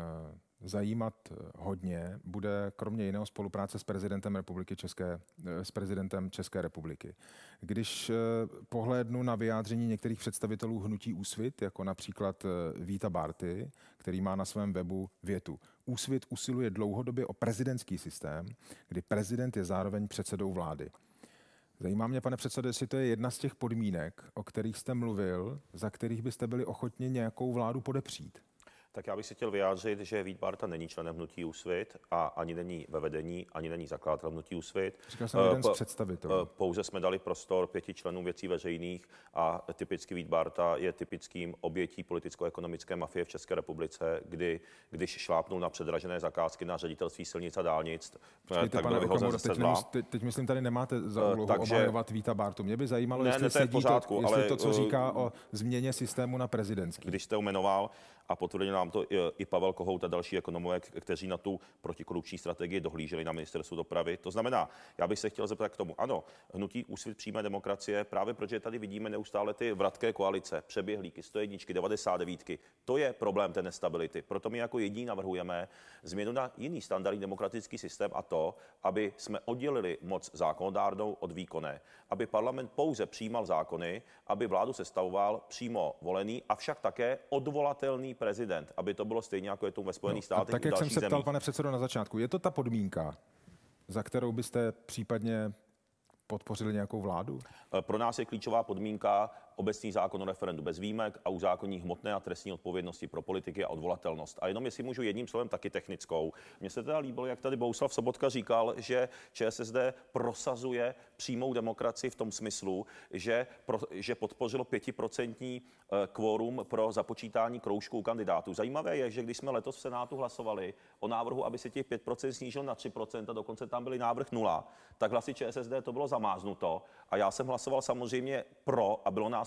zajímat hodně, bude kromě jiného spolupráce s prezidentem republiky České, s prezidentem České republiky. Když pohlédnu na vyjádření některých představitelů hnutí Úsvit, jako například Víta Bárty, který má na svém webu větu: Úsvit usiluje dlouhodobě o prezidentský systém, kdy prezident je zároveň předsedou vlády. Zajímá mě, pane předsedo, jestli to je jedna z těch podmínek, o kterých jste mluvil, za kterých byste byli ochotni nějakou vládu podepřít. Tak já bych si chtěl vyjádřit, že Vít Bárta není členem hnutí Úsvit a ani není ve vedení, ani není zakladatelem hnutí Úsvit. Říkal jsem jeden z představitelů. Pouze jsme dali prostor pěti členům Věcí veřejných a typicky Vít Bárta je typickým obětí politicko-ekonomické mafie v České republice, kdy když šlápnul na předražené zakázky na ředitelství silnic a dálnic, Počkejte, tak pane byl vyhozen ze teď, sedla. nemus, teď, teď myslím, tady nemáte za úlohu Takže, obhajovat Víta Bártu. Mě by zajímalo, ne, jestli ne, to je sedí pořádku, to, jestli ale, to, co říká o změně systému na prezidentský. Když jste jmenoval a potvrdil nám to i, i Pavel Kohout a další ekonomové, kteří na tu protikorupční strategii dohlíželi na ministerstvu dopravy. To znamená, já bych se chtěl zeptat k tomu. Ano, hnutí Úsvit přímé demokracie, právě protože tady vidíme neustále ty vratké koalice, přeběhlíky, sto jedna, devadesát devět. To je problém té nestability. Proto my jako jediní navrhujeme změnu na jiný standardní demokratický systém, a to, aby jsme oddělili moc zákonodárnou od výkonné, aby parlament pouze přijímal zákony, aby vládu sestavoval přímo volený, avšak také odvolatelný prezident, aby to bylo stejně, jako je to ve Spojených no, státech. Tak jak jsem se ptal, zemích. pane předsedo, na začátku, je to ta podmínka, za kterou byste případně podpořili nějakou vládu? Pro nás je klíčová podmínka obecný zákon o referendu bez výjimek a uzákoní hmotné a trestní odpovědnosti pro politiky a odvolatelnost. A jenom jestli můžu jedním slovem taky technickou. Mně se teda líbilo, jak tady Bohuslav Sobotka říkal, že ČSSD prosazuje přímou demokracii v tom smyslu, že, pro, že podpořilo pětiprocentní kvórum pro započítání kroužků kandidátů. Zajímavé je, že když jsme letos v Senátu hlasovali o návrhu, aby se těch pět procent snížil na tři procenta, dokonce tam byly návrh nula, tak hlasy ČSSD to bylo zamáznuto. A já jsem hlasoval samozřejmě pro a bylo nás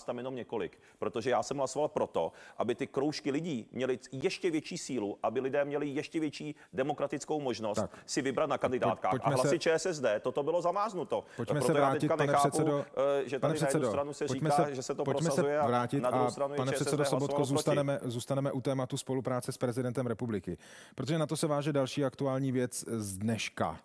nás tam jenom několik. Protože já jsem hlasoval proto, aby ty kroužky lidí měly ještě větší sílu, aby lidé měli ještě větší demokratickou možnost tak. si vybrat na kandidátkách. Pojďme a hlasy se... ČSSD, toto bylo zamáznuto. Pojďme proto se vrátit, já teďka pane nechápu, předsedo, že tady pane na předsedo, jednu stranu se pojďme říká, se, že se to pojďme prosazuje se vrátit a na druhou a stranu pane předsedo Sobotko, zůstaneme, zůstaneme u tématu spolupráce s prezidentem republiky, protože na to se váže další aktuální věc z dneška.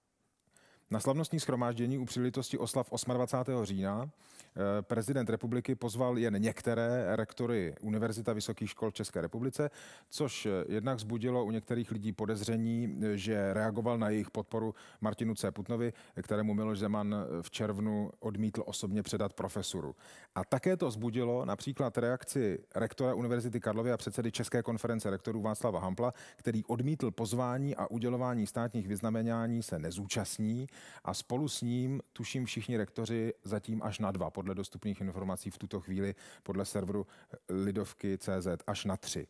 Na slavnostní shromáždění u příležitosti oslav dvacátého osmého října prezident republiky pozval jen některé rektory Univerzita vysokých škol v České republice, což jednak vzbudilo u některých lidí podezření, že reagoval na jejich podporu Martinu C. Putnovi, kterému Miloš Zeman v červnu odmítl osobně předat profesuru. A také to vzbudilo například reakci rektora Univerzity Karlovy a předsedy České konference rektorů Václava Hampla, který odmítl pozvání a udělování státních vyznamenání se nezúčastní a spolu s ním, tuším všichni rektoři, zatím až na dva, podle dostupných informací v tuto chvíli, podle serveru Lidovky tečka cé zet, až na tři.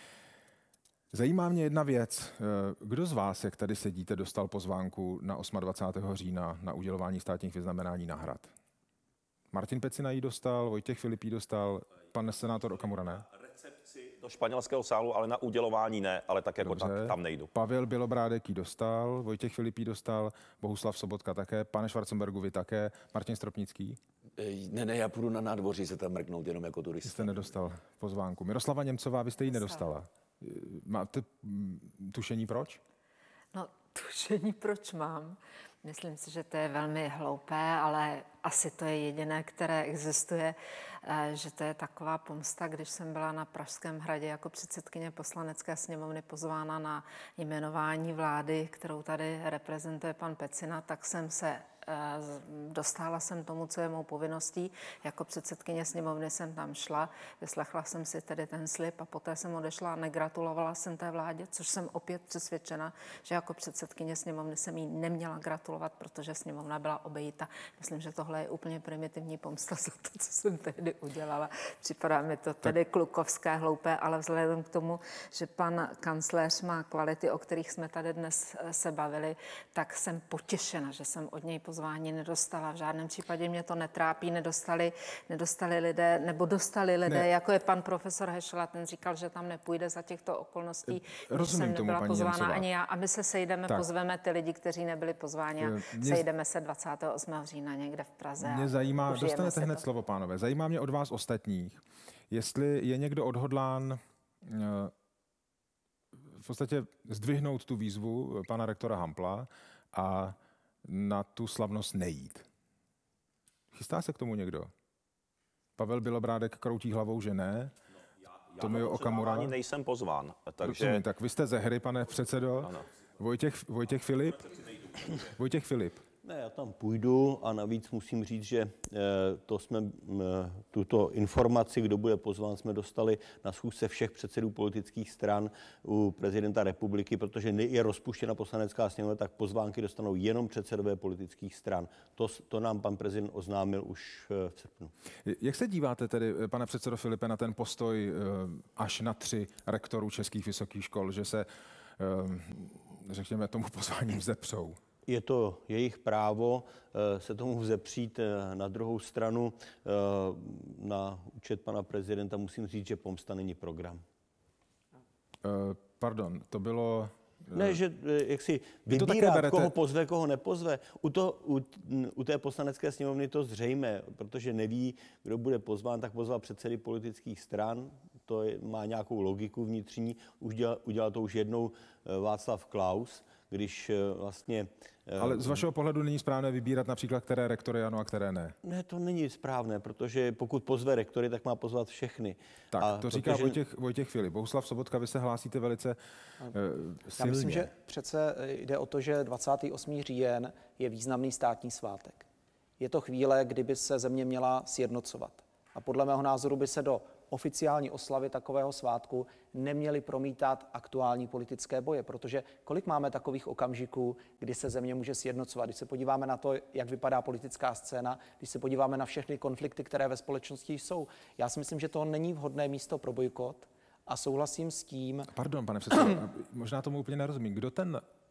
Zajímá mě jedna věc. Kdo z vás, jak tady sedíte, dostal pozvánku na dvacátého osmého října na udělování státních vyznamenání na Hrad? Martin Pecina ji dostal, Vojtěch Filip ji dostal, pan senátor Okamura ne? Do španělského sálu, ale na udělování ne, ale tak jako tak, tam nejdu. Pavel Bělobrádek ji dostal, Vojtěch Filip ji dostal, Bohuslav Sobotka také, pane Schwarzenbergu vy také, Martin Stropnický? Ne, ne, já půjdu na nádvoří se tam mrknout jenom jako turista. Jste nedostal pozvánku. Miroslava Němcová, vy jste ji nedostala. Máte tušení proč? No, tušení proč mám. Myslím si, že to je velmi hloupé, ale asi to je jediné, které existuje, že to je taková pomsta. Když jsem byla na Pražském hradě jako předsedkyně Poslanecké sněmovny pozvána na jmenování vlády, kterou tady reprezentuje pan Pecina, tak jsem se dostala jsem tomu, co je mou povinností. Jako předsedkyně sněmovny jsem tam šla, vyslechla jsem si tedy ten slib a poté jsem odešla a negratulovala jsem té vládě, což jsem opět přesvědčena, že jako předsedkyně sněmovny jsem jí neměla gratulovat, protože sněmovna byla obejita. Myslím, že tohle je úplně primitivní pomsta za to, co jsem tehdy udělala. Připadá mi to tedy klukovské, hloupé, ale vzhledem k tomu, že pan kancléř má kvality, o kterých jsme tady dnes se bavili, tak jsem potěšena, že jsem od něj pozvání nedostala. V žádném případě mě to netrápí, nedostali, nedostali lidé, nebo dostali lidé, ne. Jako je pan profesor Hešela, ten říkal, že tam nepůjde za těchto okolností. Rozumím jsem nebyla tomu, pozvána Němcová. Ani já. A my se sejdeme, tak. Pozveme ty lidi, kteří nebyli pozváni a mě... sejdeme se dvacátého osmého října někde v Praze. Mě zajímá, dostanete hned to. slovo, pánové, zajímá mě od vás ostatních, jestli je někdo odhodlán v podstatě zdvihnout tu výzvu pana rektora Hampla a na tu slavnost nejít. Chystá se k tomu někdo? Pavel Bělobrádek kroutí hlavou, že ne. No, já Tomio Okamura. Ani nejsem pozván. Takže... Rozumím, tak vy jste ze hry, pane předsedo. Ano. Vojtěch, Vojtěch Filip? Vojtěch Filip. Ne, já tam půjdu a navíc musím říct, že to jsme, tuto informaci, kdo bude pozván, jsme dostali na schůzce všech předsedů politických stran u prezidenta republiky, protože je rozpuštěna poslanecká sněmovna, tak pozvánky dostanou jenom předsedové politických stran. To, to nám pan prezident oznámil už v srpnu. Jak se díváte tedy, pane předsedo Filipe, na ten postoj až na tři rektorů českých vysokých škol, že se, řekněme, tomu pozváním vzepřou? Je to jejich právo se tomu vzepřít. Na druhou stranu na účet pana prezidenta musím říct, že pomsta není program. Pardon, to bylo... Ne, že jak si vybírá, koho pozve, koho nepozve. U, to, u, u té poslanecké sněmovny to zřejmé, protože neví, kdo bude pozván, tak pozval předsedy politických stran. To je, má nějakou logiku vnitřní. Už dělal, udělal to už jednou Václav Klaus, když vlastně... Ale z vašeho pohledu není správné vybírat například, které rektory ano a které ne? Ne, to není správné, protože pokud pozve rektory, tak má pozvat všechny. Tak, a to říká protože... Vojtěch, Vojtěch Filip. Bohuslav Sobotka, vy se hlásíte velice uh, silně. Já myslím, že přece jde o to, že dvacátého osmého října je významný státní svátek. Je to chvíle, kdyby se země měla sjednocovat. A podle mého názoru by se do oficiální oslavy takového svátku neměly promítat aktuální politické boje, protože kolik máme takových okamžiků, kdy se země může sjednocovat. Když se podíváme na to, jak vypadá politická scéna, když se podíváme na všechny konflikty, které ve společnosti jsou. Já si myslím, že to není vhodné místo pro bojkot a souhlasím s tím... Pardon, pane předsedo, možná tomu úplně nerozumím. Kdo ten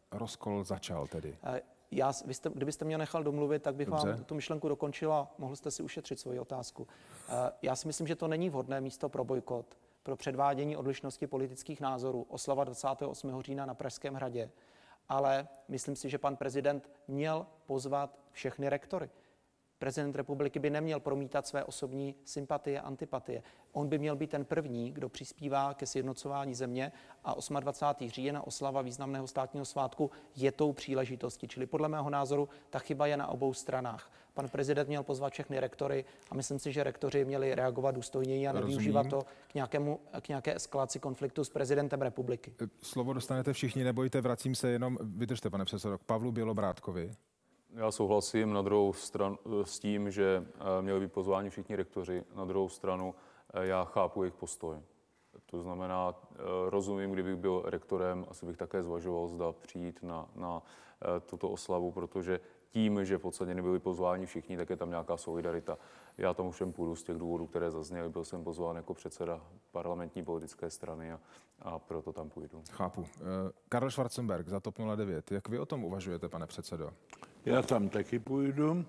rozkol začal tedy? Já, vy jste, kdybyste mě nechal domluvit, tak bych Dobře. vám tu myšlenku dokončil a mohl jste si ušetřit svoji otázku. Já si myslím, že to není vhodné místo pro bojkot, pro předvádění odlišnosti politických názorů, oslava dvacátého osmého října na Pražském hradě, ale myslím si, že pan prezident měl pozvat všechny rektory. Prezident republiky by neměl promítat své osobní sympatie, antipatie. On by měl být ten první, kdo přispívá ke sjednocování země a dvacátého osmého října, oslava významného státního svátku, je tou příležitostí. Čili podle mého názoru ta chyba je na obou stranách. Pan prezident měl pozvat všechny rektory a myslím si, že rektoři měli reagovat důstojněji a nevyužívat to k, nějakému, k nějaké eskalaci konfliktu s prezidentem republiky. Slovo dostanete všichni, nebojte, vracím se jenom, vydržte, pane předsedo, k Pavlu Bělobrádkovi. Já souhlasím na druhou stranu s tím, že měli být pozváni všichni rektoři. Na druhou stranu já chápu jejich postoj. To znamená, rozumím, kdybych byl rektorem, asi bych také zvažoval, zda přijít na, na tuto oslavu, protože tím, že v podstatě nebyli pozváni všichni, tak je tam nějaká solidarita. Já tam všem půjdu z těch důvodů, které zazněly. Byl jsem pozván jako předseda parlamentní politické strany a, a proto tam půjdu. Chápu. Karel Schwarzenberg za TOP nula devět. Jak vy o tom uvažujete, pane předsedo? Já tam taky půjdu,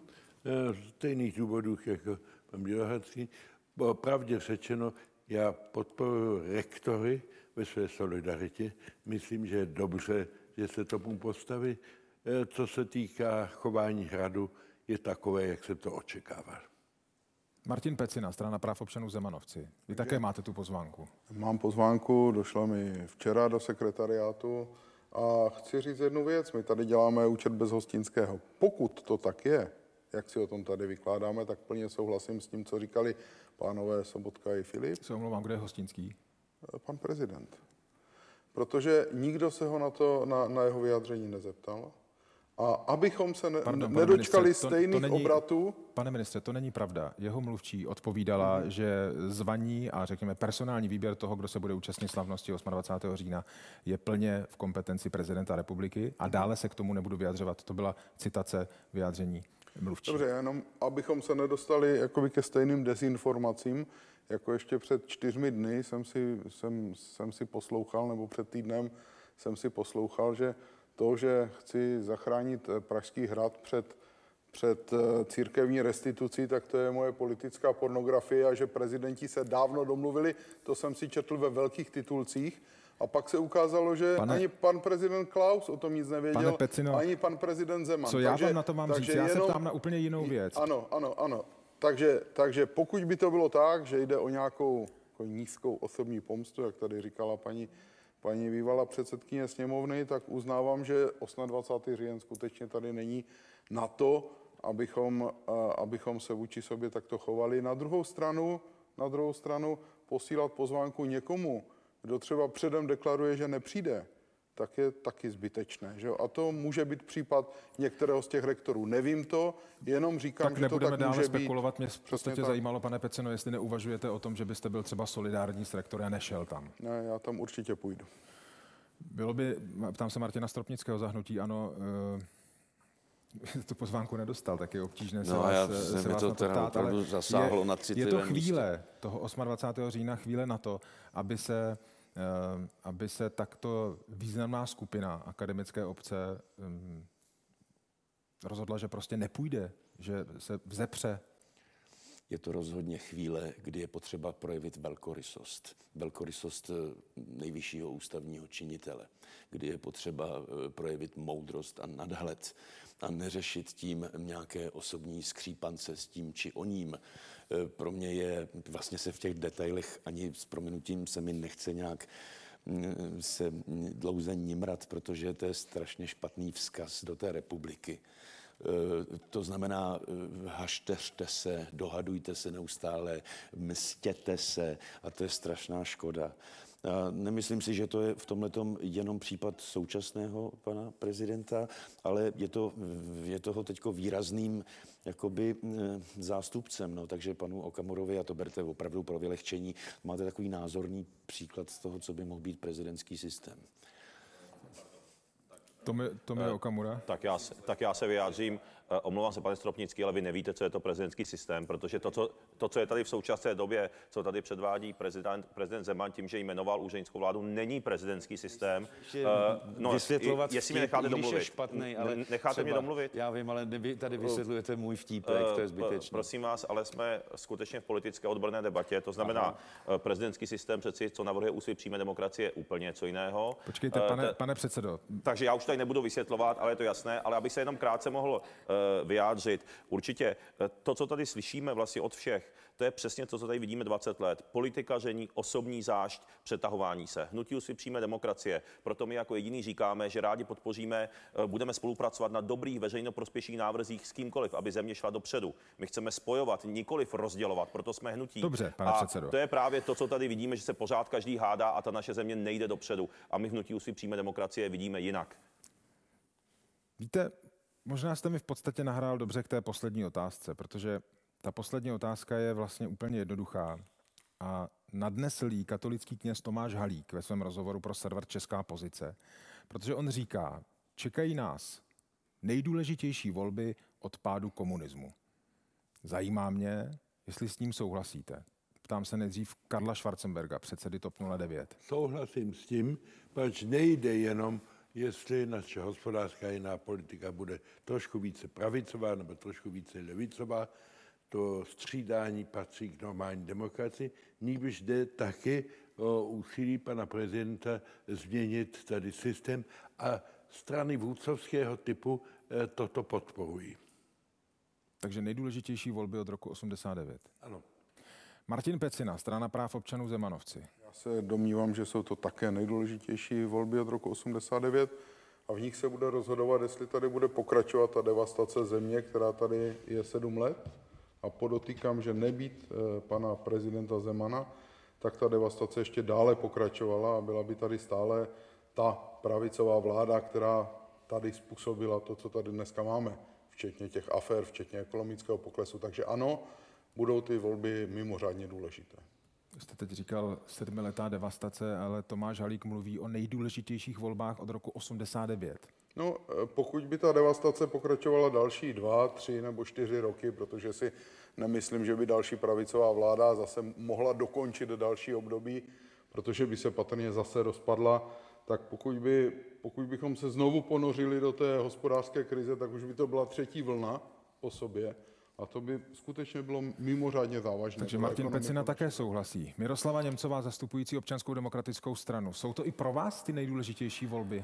z stejných důvodů jako pan Bělohradský. Pravdě řečeno, já podporuji rektory ve své solidaritě. Myslím, že je dobře, že se tomu postaví. Co se týká chování hradu, je takové, jak se to očekává. Martin Pecina, strana práv občanů Zemanovci. Vy také máte tu pozvánku. Mám pozvánku, došla mi včera do sekretariátu a chci říct jednu věc. My tady děláme účet bez hostinského. Pokud to tak je, jak si o tom tady vykládáme, tak plně souhlasím s tím, co říkali pánové Sobotka i Filip. Se omlouvám, kdo je hostinský? Pan prezident. Protože nikdo se ho na, to, na, na jeho vyjádření nezeptal. A abychom se ne, Pardon, nedočkali ministře, stejných to, to není, obratů... Pane ministře, to není pravda. Jeho mluvčí odpovídala, mm. že zvaní a řekněme personální výběr toho, kdo se bude účastnit slavnosti dvacátého osmého října, je plně v kompetenci prezidenta republiky a dále se k tomu nebudu vyjadřovat. To byla citace vyjádření mluvčí. Dobře, jenom abychom se nedostali jakoby ke stejným dezinformacím, jako ještě před čtyřmi dny jsem si, jsem, jsem si poslouchal, nebo před týdnem jsem si poslouchal, že to, že chci zachránit Pražský hrad před, před církevní restitucí, tak to je moje politická pornografie a že prezidenti se dávno domluvili, to jsem si četl ve velkých titulcích. A pak se ukázalo, že pane, ani pan prezident Klaus o tom nic nevěděl, Pecino, ani pan prezident Zeman. Co já takže, vám na to mám říct? Já jenom, se ptám na úplně jinou věc. Ano, ano, ano. Takže, takže pokud by to bylo tak, že jde o nějakou jako nízkou osobní pomstu, jak tady říkala paní Paní bývalá předsedkyně sněmovny, tak uznávám, že dvacátého osmého říjen skutečně tady není na to, abychom, abychom se vůči sobě takto chovali. Na druhou stranu, na druhou stranu posílat pozvánku někomu, kdo třeba předem deklaruje, že nepřijde, tak je taky zbytečné. Že? A to může být případ některého z těch rektorů. Nevím to, jenom říkám, tak že to tak dále může spekulovat. být. Mě v podstatě zajímalo, pane Pecino, jestli neuvažujete o tom, že byste byl třeba solidární s rektory a nešel tam. Ne, já tam určitě půjdu. Bylo by, ptám se Martina Stropnického za hnutí, ano, e, tu pozvánku nedostal, tak je obtížné se no, vás, já se se vás to teda ptát, ale zasáhlo je, na je to chvíle místě. toho dvacátého osmého října, chvíle na to, aby se, e, aby se takto významná skupina akademické obce e, rozhodla, že prostě nepůjde, že se vzepře. Je to rozhodně chvíle, kdy je potřeba projevit velkorysost. Velkorysost nejvyššího ústavního činitele, kdy je potřeba projevit moudrost a nadhled a neřešit tím nějaké osobní skřípance s tím či oním. Pro mě je vlastně se v těch detailech ani s prominutím se mi nechce nějak se dlouze nimrat, protože to je strašně špatný vzkaz do té republiky. To znamená, hašteřte se, dohadujte se neustále, mstěte se a to je strašná škoda. A nemyslím si, že to je v tomhletom jenom případ současného pana prezidenta, ale je, to, je toho teďko výrazným jakoby zástupcem. No, takže panu Okamurovi, a to berte opravdu pro vylehčení, máte takový názorný příklad z toho, co by mohl být prezidentský systém. Tomio, Tomio Okamura. Tak já, tak já se vyjádřím. Omlouvám se, pane Stropnický, ale vy nevíte, co je to prezidentský systém, protože to, co, to, co je tady v současné době, co tady předvádí prezident, prezident Zeman tím, že jmenoval úřednickou vládu, není prezidentský systém. Uh, no, vysvětlovat jestli mě necháte domluvit. Špatný, ale necháte třeba, mě domluvit? Já vím, ale vy tady vysvětlujete můj vtípek, to je zbytečné. Prosím vás, ale jsme skutečně v politické odborné debatě, to znamená, aha, prezidentský systém přeci, co navrhuje Úsvit přímé demokracie, je úplně něco jiného. Počkejte, pane, pane předsedo. Takže já už tady nebudu vysvětlovat, ale je to jasné, ale abych se jenom krátce mohl vyjádřit. Určitě to, co tady slyšíme vlastně od všech, to je přesně to, co tady vidíme dvacet let. Politikaření, osobní zášť, přetahování se. Hnutí Úsvit přímé demokracie. Proto my jako jediný říkáme, že rádi podpoříme, budeme spolupracovat na dobrých veřejnoprospěšných návrzích s kýmkoliv, aby země šla dopředu. My chceme spojovat, nikoliv rozdělovat, proto jsme hnutí. Dobře, pane a předsedo. To je právě to, co tady vidíme, že se pořád každý hádá a ta naše země nejde dopředu. A my v hnutí Úsvit přímé demokracie vidíme jinak. Víte, možná jste mi v podstatě nahrál dobře k té poslední otázce, protože ta poslední otázka je vlastně úplně jednoduchá. A nadneslý katolický kněz Tomáš Halík ve svém rozhovoru pro server Česká pozice, protože on říká, čekají nás nejdůležitější volby od pádu komunismu. Zajímá mě, jestli s ním souhlasíte. Ptám se nejdřív Karla Schwarzenberga, předsedy TOP nula devět. Souhlasím s tím, proč nejde jenom, jestli naše hospodářská jiná politika bude trošku více pravicová nebo trošku více levicová. To střídání patří k normální demokracii. Nýbrž jde taky o úsilí pana prezidenta změnit tady systém a strany vůdcovského typu toto podporují. Takže nejdůležitější volby od roku osmdesát devět. Ano. Martin Pecina, Strana práv občanů Zemanovci. Já se domnívám, že jsou to také nejdůležitější volby od roku osmdesát devět a v nich se bude rozhodovat, jestli tady bude pokračovat ta devastace země, která tady je sedm let. A podotýkám, že nebýt eh, pana prezidenta Zemana, tak ta devastace ještě dále pokračovala a byla by tady stále ta pravicová vláda, která tady způsobila to, co tady dneska máme, včetně těch afér, včetně ekonomického poklesu. Takže ano, budou ty volby mimořádně důležité. Jste teď říkal sedmiletá devastace, ale Tomáš Halík mluví o nejdůležitějších volbách od roku osmdesát devět. No, pokud by ta devastace pokračovala další dva, tři nebo čtyři roky, protože si nemyslím, že by další pravicová vláda zase mohla dokončit další období, protože by se patrně zase rozpadla, tak pokud, by, pokud bychom se znovu ponořili do té hospodářské krize, tak už by to byla třetí vlna po sobě. A to by skutečně bylo mimořádně závažné. Takže Martin Pecina také souhlasí. Miroslava Němcová, zastupující Občanskou demokratickou stranu. Jsou to i pro vás ty nejdůležitější volby?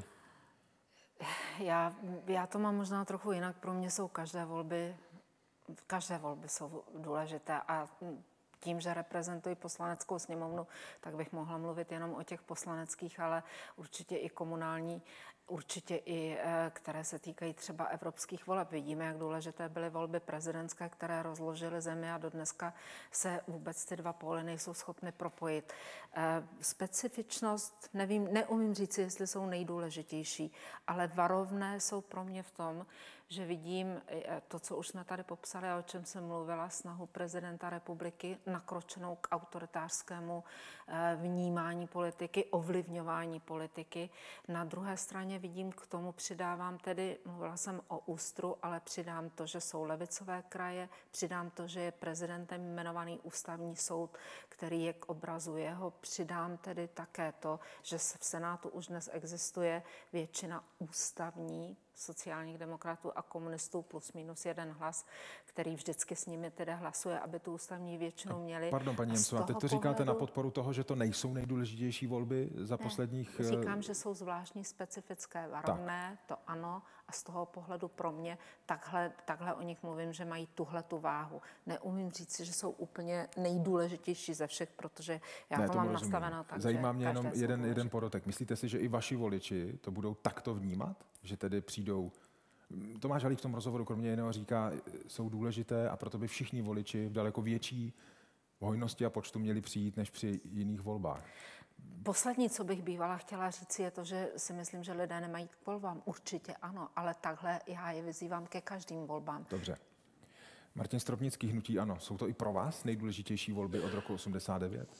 Já, já to mám možná trochu jinak. Pro mě jsou každé volby, každé volby jsou důležité a tím, že reprezentuji poslaneckou sněmovnu, tak bych mohla mluvit jenom o těch poslaneckých, ale určitě i komunální, určitě i které se týkají třeba evropských voleb. Vidíme, jak důležité byly volby prezidentské, které rozložily zemi a dodneska se vůbec ty dva póly nejsou schopny propojit. Specifičnost, nevím, neumím říct, jestli jsou nejdůležitější, ale varovné jsou pro mě v tom, že vidím to, co už jsme tady popsali a o čem jsem mluvila, snahu prezidenta republiky nakročenou k autoritářskému vnímání politiky, ovlivňování politiky. Na druhé straně vidím, k tomu přidávám tedy, mluvila jsem o ÚSTRu, ale přidám to, že jsou levicové kraje, přidám to, že je prezidentem jmenovaný ústavní soud, který je k obrazu jeho, přidám tedy také to, že v Senátu už dnes existuje většina ústavní sociálních demokratů a komunistů plus minus jeden hlas, který vždycky s nimi tedy hlasuje, aby tu ústavní většinu měli. Pardon, paní Němcová, teď to pohledu... říkáte na podporu toho, že to nejsou nejdůležitější volby za ne, posledních... Říkám, že jsou zvláštní specifické, varovné, tak. To ano, a z toho pohledu pro mě takhle, takhle o nich mluvím, že mají tuhle tu váhu. Neumím říct, že jsou úplně nejdůležitější ze všech, protože já ne, to mám nastaveno tak, Zajímá mě jenom jeden, jeden podotek. Myslíte si, že i vaši voliči to budou takto vnímat? Že tedy přijdou... Tomáš Halík v tom rozhovoru kromě jiného říká, jsou důležité a proto by všichni voliči v daleko větší hojnosti a počtu měli přijít než při jiných volbách. Poslední, co bych bývala chtěla říct, je to, že si myslím, že lidé nemají k volbám. Určitě ano, ale takhle já je vyzývám ke každým volbám. Dobře. Martin Stropnický, hnutí ANO. Jsou to i pro vás nejdůležitější volby od roku osmdesát devět?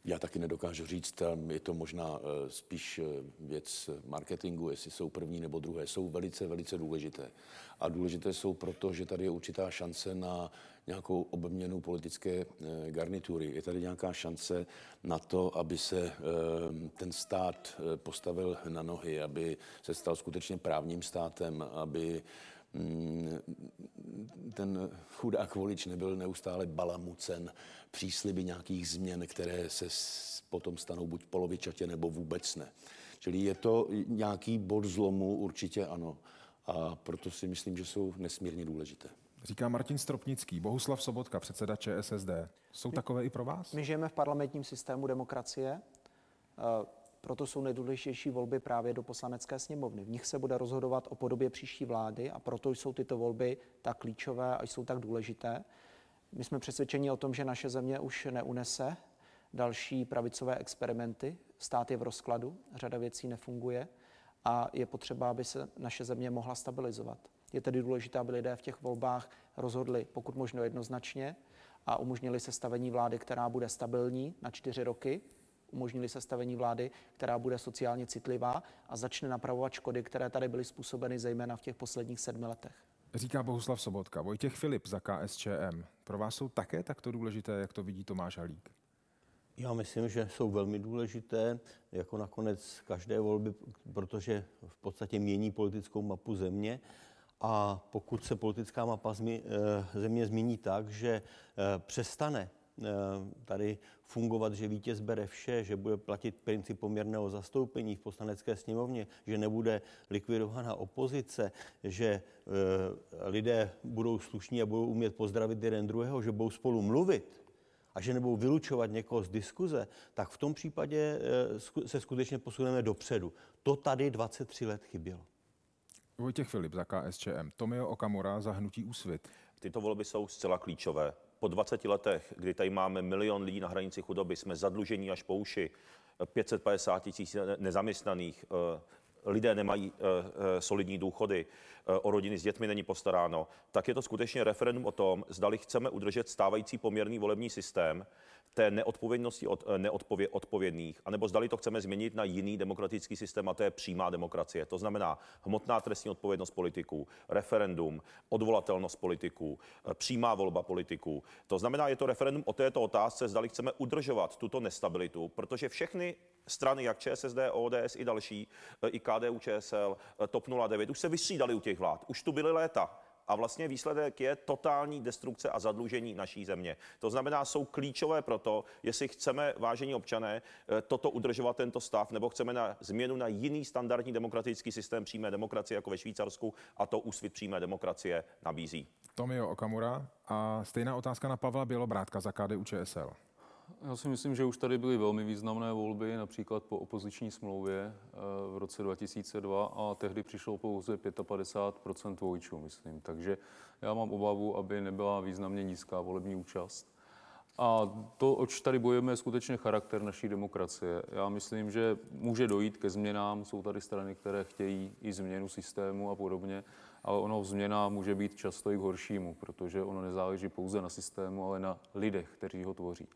Já taky nedokážu říct, je to možná spíš věc marketingu, jestli jsou první nebo druhé. Jsou velice, velice důležité. A důležité jsou proto, že tady je určitá šance na nějakou obměnu politické garnitury. Je tady nějaká šance na to, aby se ten stát postavil na nohy, aby se stal skutečně právním státem, aby ten chudák volič nebyl neustále balamucen přísliby nějakých změn, které se potom stanou buď polovičatě, nebo vůbec ne. Čili je to nějaký bod zlomu, určitě ano. A proto si myslím, že jsou nesmírně důležité. Říká Martin Stropnický. Bohuslav Sobotka, předseda ČSSD. Jsou takové i pro vás? My žijeme v parlamentním systému demokracie. Proto jsou nejdůležitější volby právě do Poslanecké sněmovny. V nich se bude rozhodovat o podobě příští vlády a proto jsou tyto volby tak klíčové a jsou tak důležité. My jsme přesvědčeni o tom, že naše země už neunese další pravicové experimenty. Stát je v rozkladu, řada věcí nefunguje a je potřeba, aby se naše země mohla stabilizovat. Je tedy důležité, aby lidé v těch volbách rozhodli pokud možno jednoznačně a umožnili sestavení vlády, která bude stabilní na čtyři roky, umožnili sestavení vlády, která bude sociálně citlivá a začne napravovat škody, které tady byly způsobeny zejména v těch posledních sedmi letech. Říká Bohuslav Sobotka. Vojtěch Filip za K S Č M. Pro vás jsou také takto důležité, jak to vidí Tomáš Halík? Já myslím, že jsou velmi důležité, jako nakonec každé volby, protože v podstatě mění politickou mapu země. A pokud se politická mapa země změní tak, že přestane tady fungovat, že vítěz bere vše, že bude platit princip poměrného zastoupení v Poslanecké sněmovně, že nebude likvidovaná opozice, že lidé budou slušní a budou umět pozdravit jeden druhého, že budou spolu mluvit a že nebudou vylučovat někoho z diskuze, tak v tom případě se skutečně posuneme dopředu. To tady dvacet tři let chybělo. Vojtěch Filip za K S Č M. Tomio Okamura za hnutí Úsvit. Tyto volby jsou zcela klíčové. Po dvaceti letech, kdy tady máme milion lidí na hranici chudoby, jsme zadlužení až po uši, pět set padesát tisíc nezaměstnaných, lidé nemají solidní důchody, o rodiny s dětmi není postaráno, tak je to skutečně referendum o tom, zdali chceme udržet stávající poměrný volební systém té neodpovědnosti od neodpově, odpovědných, anebo zdali to chceme změnit na jiný demokratický systém, a to je přímá demokracie. To znamená hmotná trestní odpovědnost politiků, referendum, odvolatelnost politiků, přímá volba politiků. To znamená, je to referendum o této otázce, zdali chceme udržovat tuto nestabilitu, protože všechny strany, jak ČSSD, O D S i další, i K D U Č S L, TOP nula devět, už se vystřídali u těch vlád. Už tu byly léta. A vlastně výsledek je totální destrukce a zadlužení naší země. To znamená, jsou klíčové pro to, jestli chceme, vážení občané, toto udržovat, tento stav, nebo chceme na změnu na jiný standardní demokratický systém přímé demokracie, jako ve Švýcarsku, a to Úsvit přímé demokracie nabízí. Tomio Okamura a stejná otázka na Pavla Bělobrádka za K D U Č S L. Já si myslím, že už tady byly velmi významné volby, například po opoziční smlouvě v roce dva tisíce dva a tehdy přišlo pouze padesát pět procent voličů, myslím. Takže já mám obavu, aby nebyla významně nízká volební účast. A to, oč tady bojujeme, je skutečně charakter naší demokracie. Já myslím, že může dojít ke změnám, jsou tady strany, které chtějí i změnu systému a podobně, ale ono změna může být často i k horšímu, protože ono nezáleží pouze na systému, ale na lidech, kteří ho tvoří.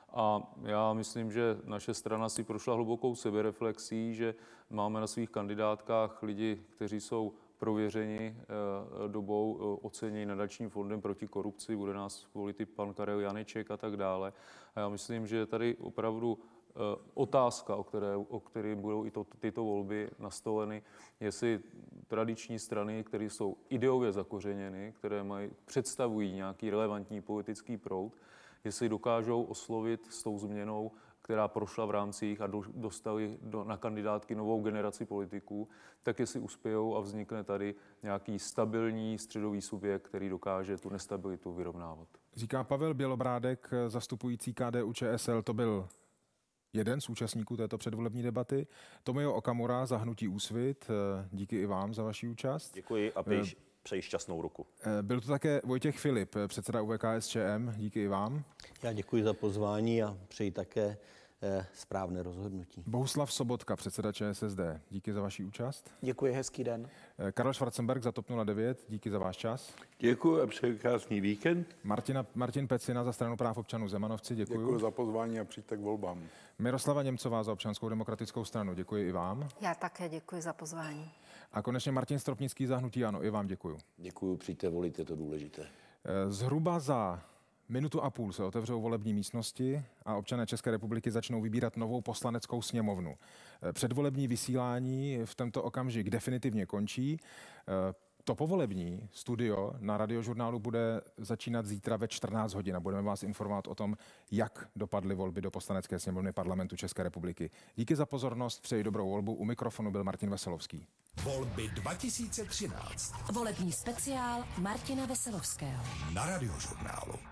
A já myslím, že naše strana si prošla hlubokou sebereflexí, že máme na svých kandidátkách lidi, kteří jsou prověřeni dobou, oceněni nadačním fondem proti korupci, bude nás volit i pan Karel Janeček a tak dále. A já myslím, že tady opravdu otázka, o které, o které budou i to, tyto volby nastoleny, jestli tradiční strany, které jsou ideově zakořeněny, které mají, představují nějaký relevantní politický proud, jestli dokážou oslovit s tou změnou, která prošla v rámci jich a do, dostali do, na kandidátky novou generaci politiků, tak jestli uspějou a vznikne tady nějaký stabilní středový subjekt, který dokáže tu nestabilitu vyrovnávat. Říká Pavel Bělobrádek, zastupující K D U Č S L, to byl jeden z účastníků této předvolební debaty. Tomio Okamura za hnutí Úsvit, díky i vám za vaši účast. Děkuji a přeji, přeji šťastnou ruku. Byl to také Vojtěch Filip, předseda U V K S Č M, díky i vám. Já děkuji za pozvání a přeji také správné rozhodnutí. Bohuslav Sobotka, předseda ČSSD, díky za vaši účast. Děkuji, hezký den. Karel Schwarzenberg za TOP nula devět, díky za váš čas. Děkuji a přeji krásný víkend. Martina, Martin Pecina za Stranu práv občanů Zemanovci, děkuji. Děkuji za pozvání a přijďte k volbám. Miroslava Němcová za Občanskou demokratickou stranu, děkuji i vám. Já také děkuji za pozvání. A konečně Martin Stropnický za hnutí ANO, i vám děkuji. Děkuji, přijďte volit, je to důležité. Zhruba za minutu a půl se otevřou volební místnosti a občané České republiky začnou vybírat novou poslaneckou sněmovnu. Předvolební vysílání v tento okamžik definitivně končí. To povolební studio na Radiožurnálu bude začínat zítra ve čtrnáct hodin a budeme vás informovat o tom, jak dopadly volby do Poslanecké sněmovny Parlamentu České republiky. Díky za pozornost, přeji dobrou volbu. U mikrofonu byl Martin Veselovský. Volby dva tisíce třináct. Volební speciál Martina Veselovského. Na Radiožurnálu.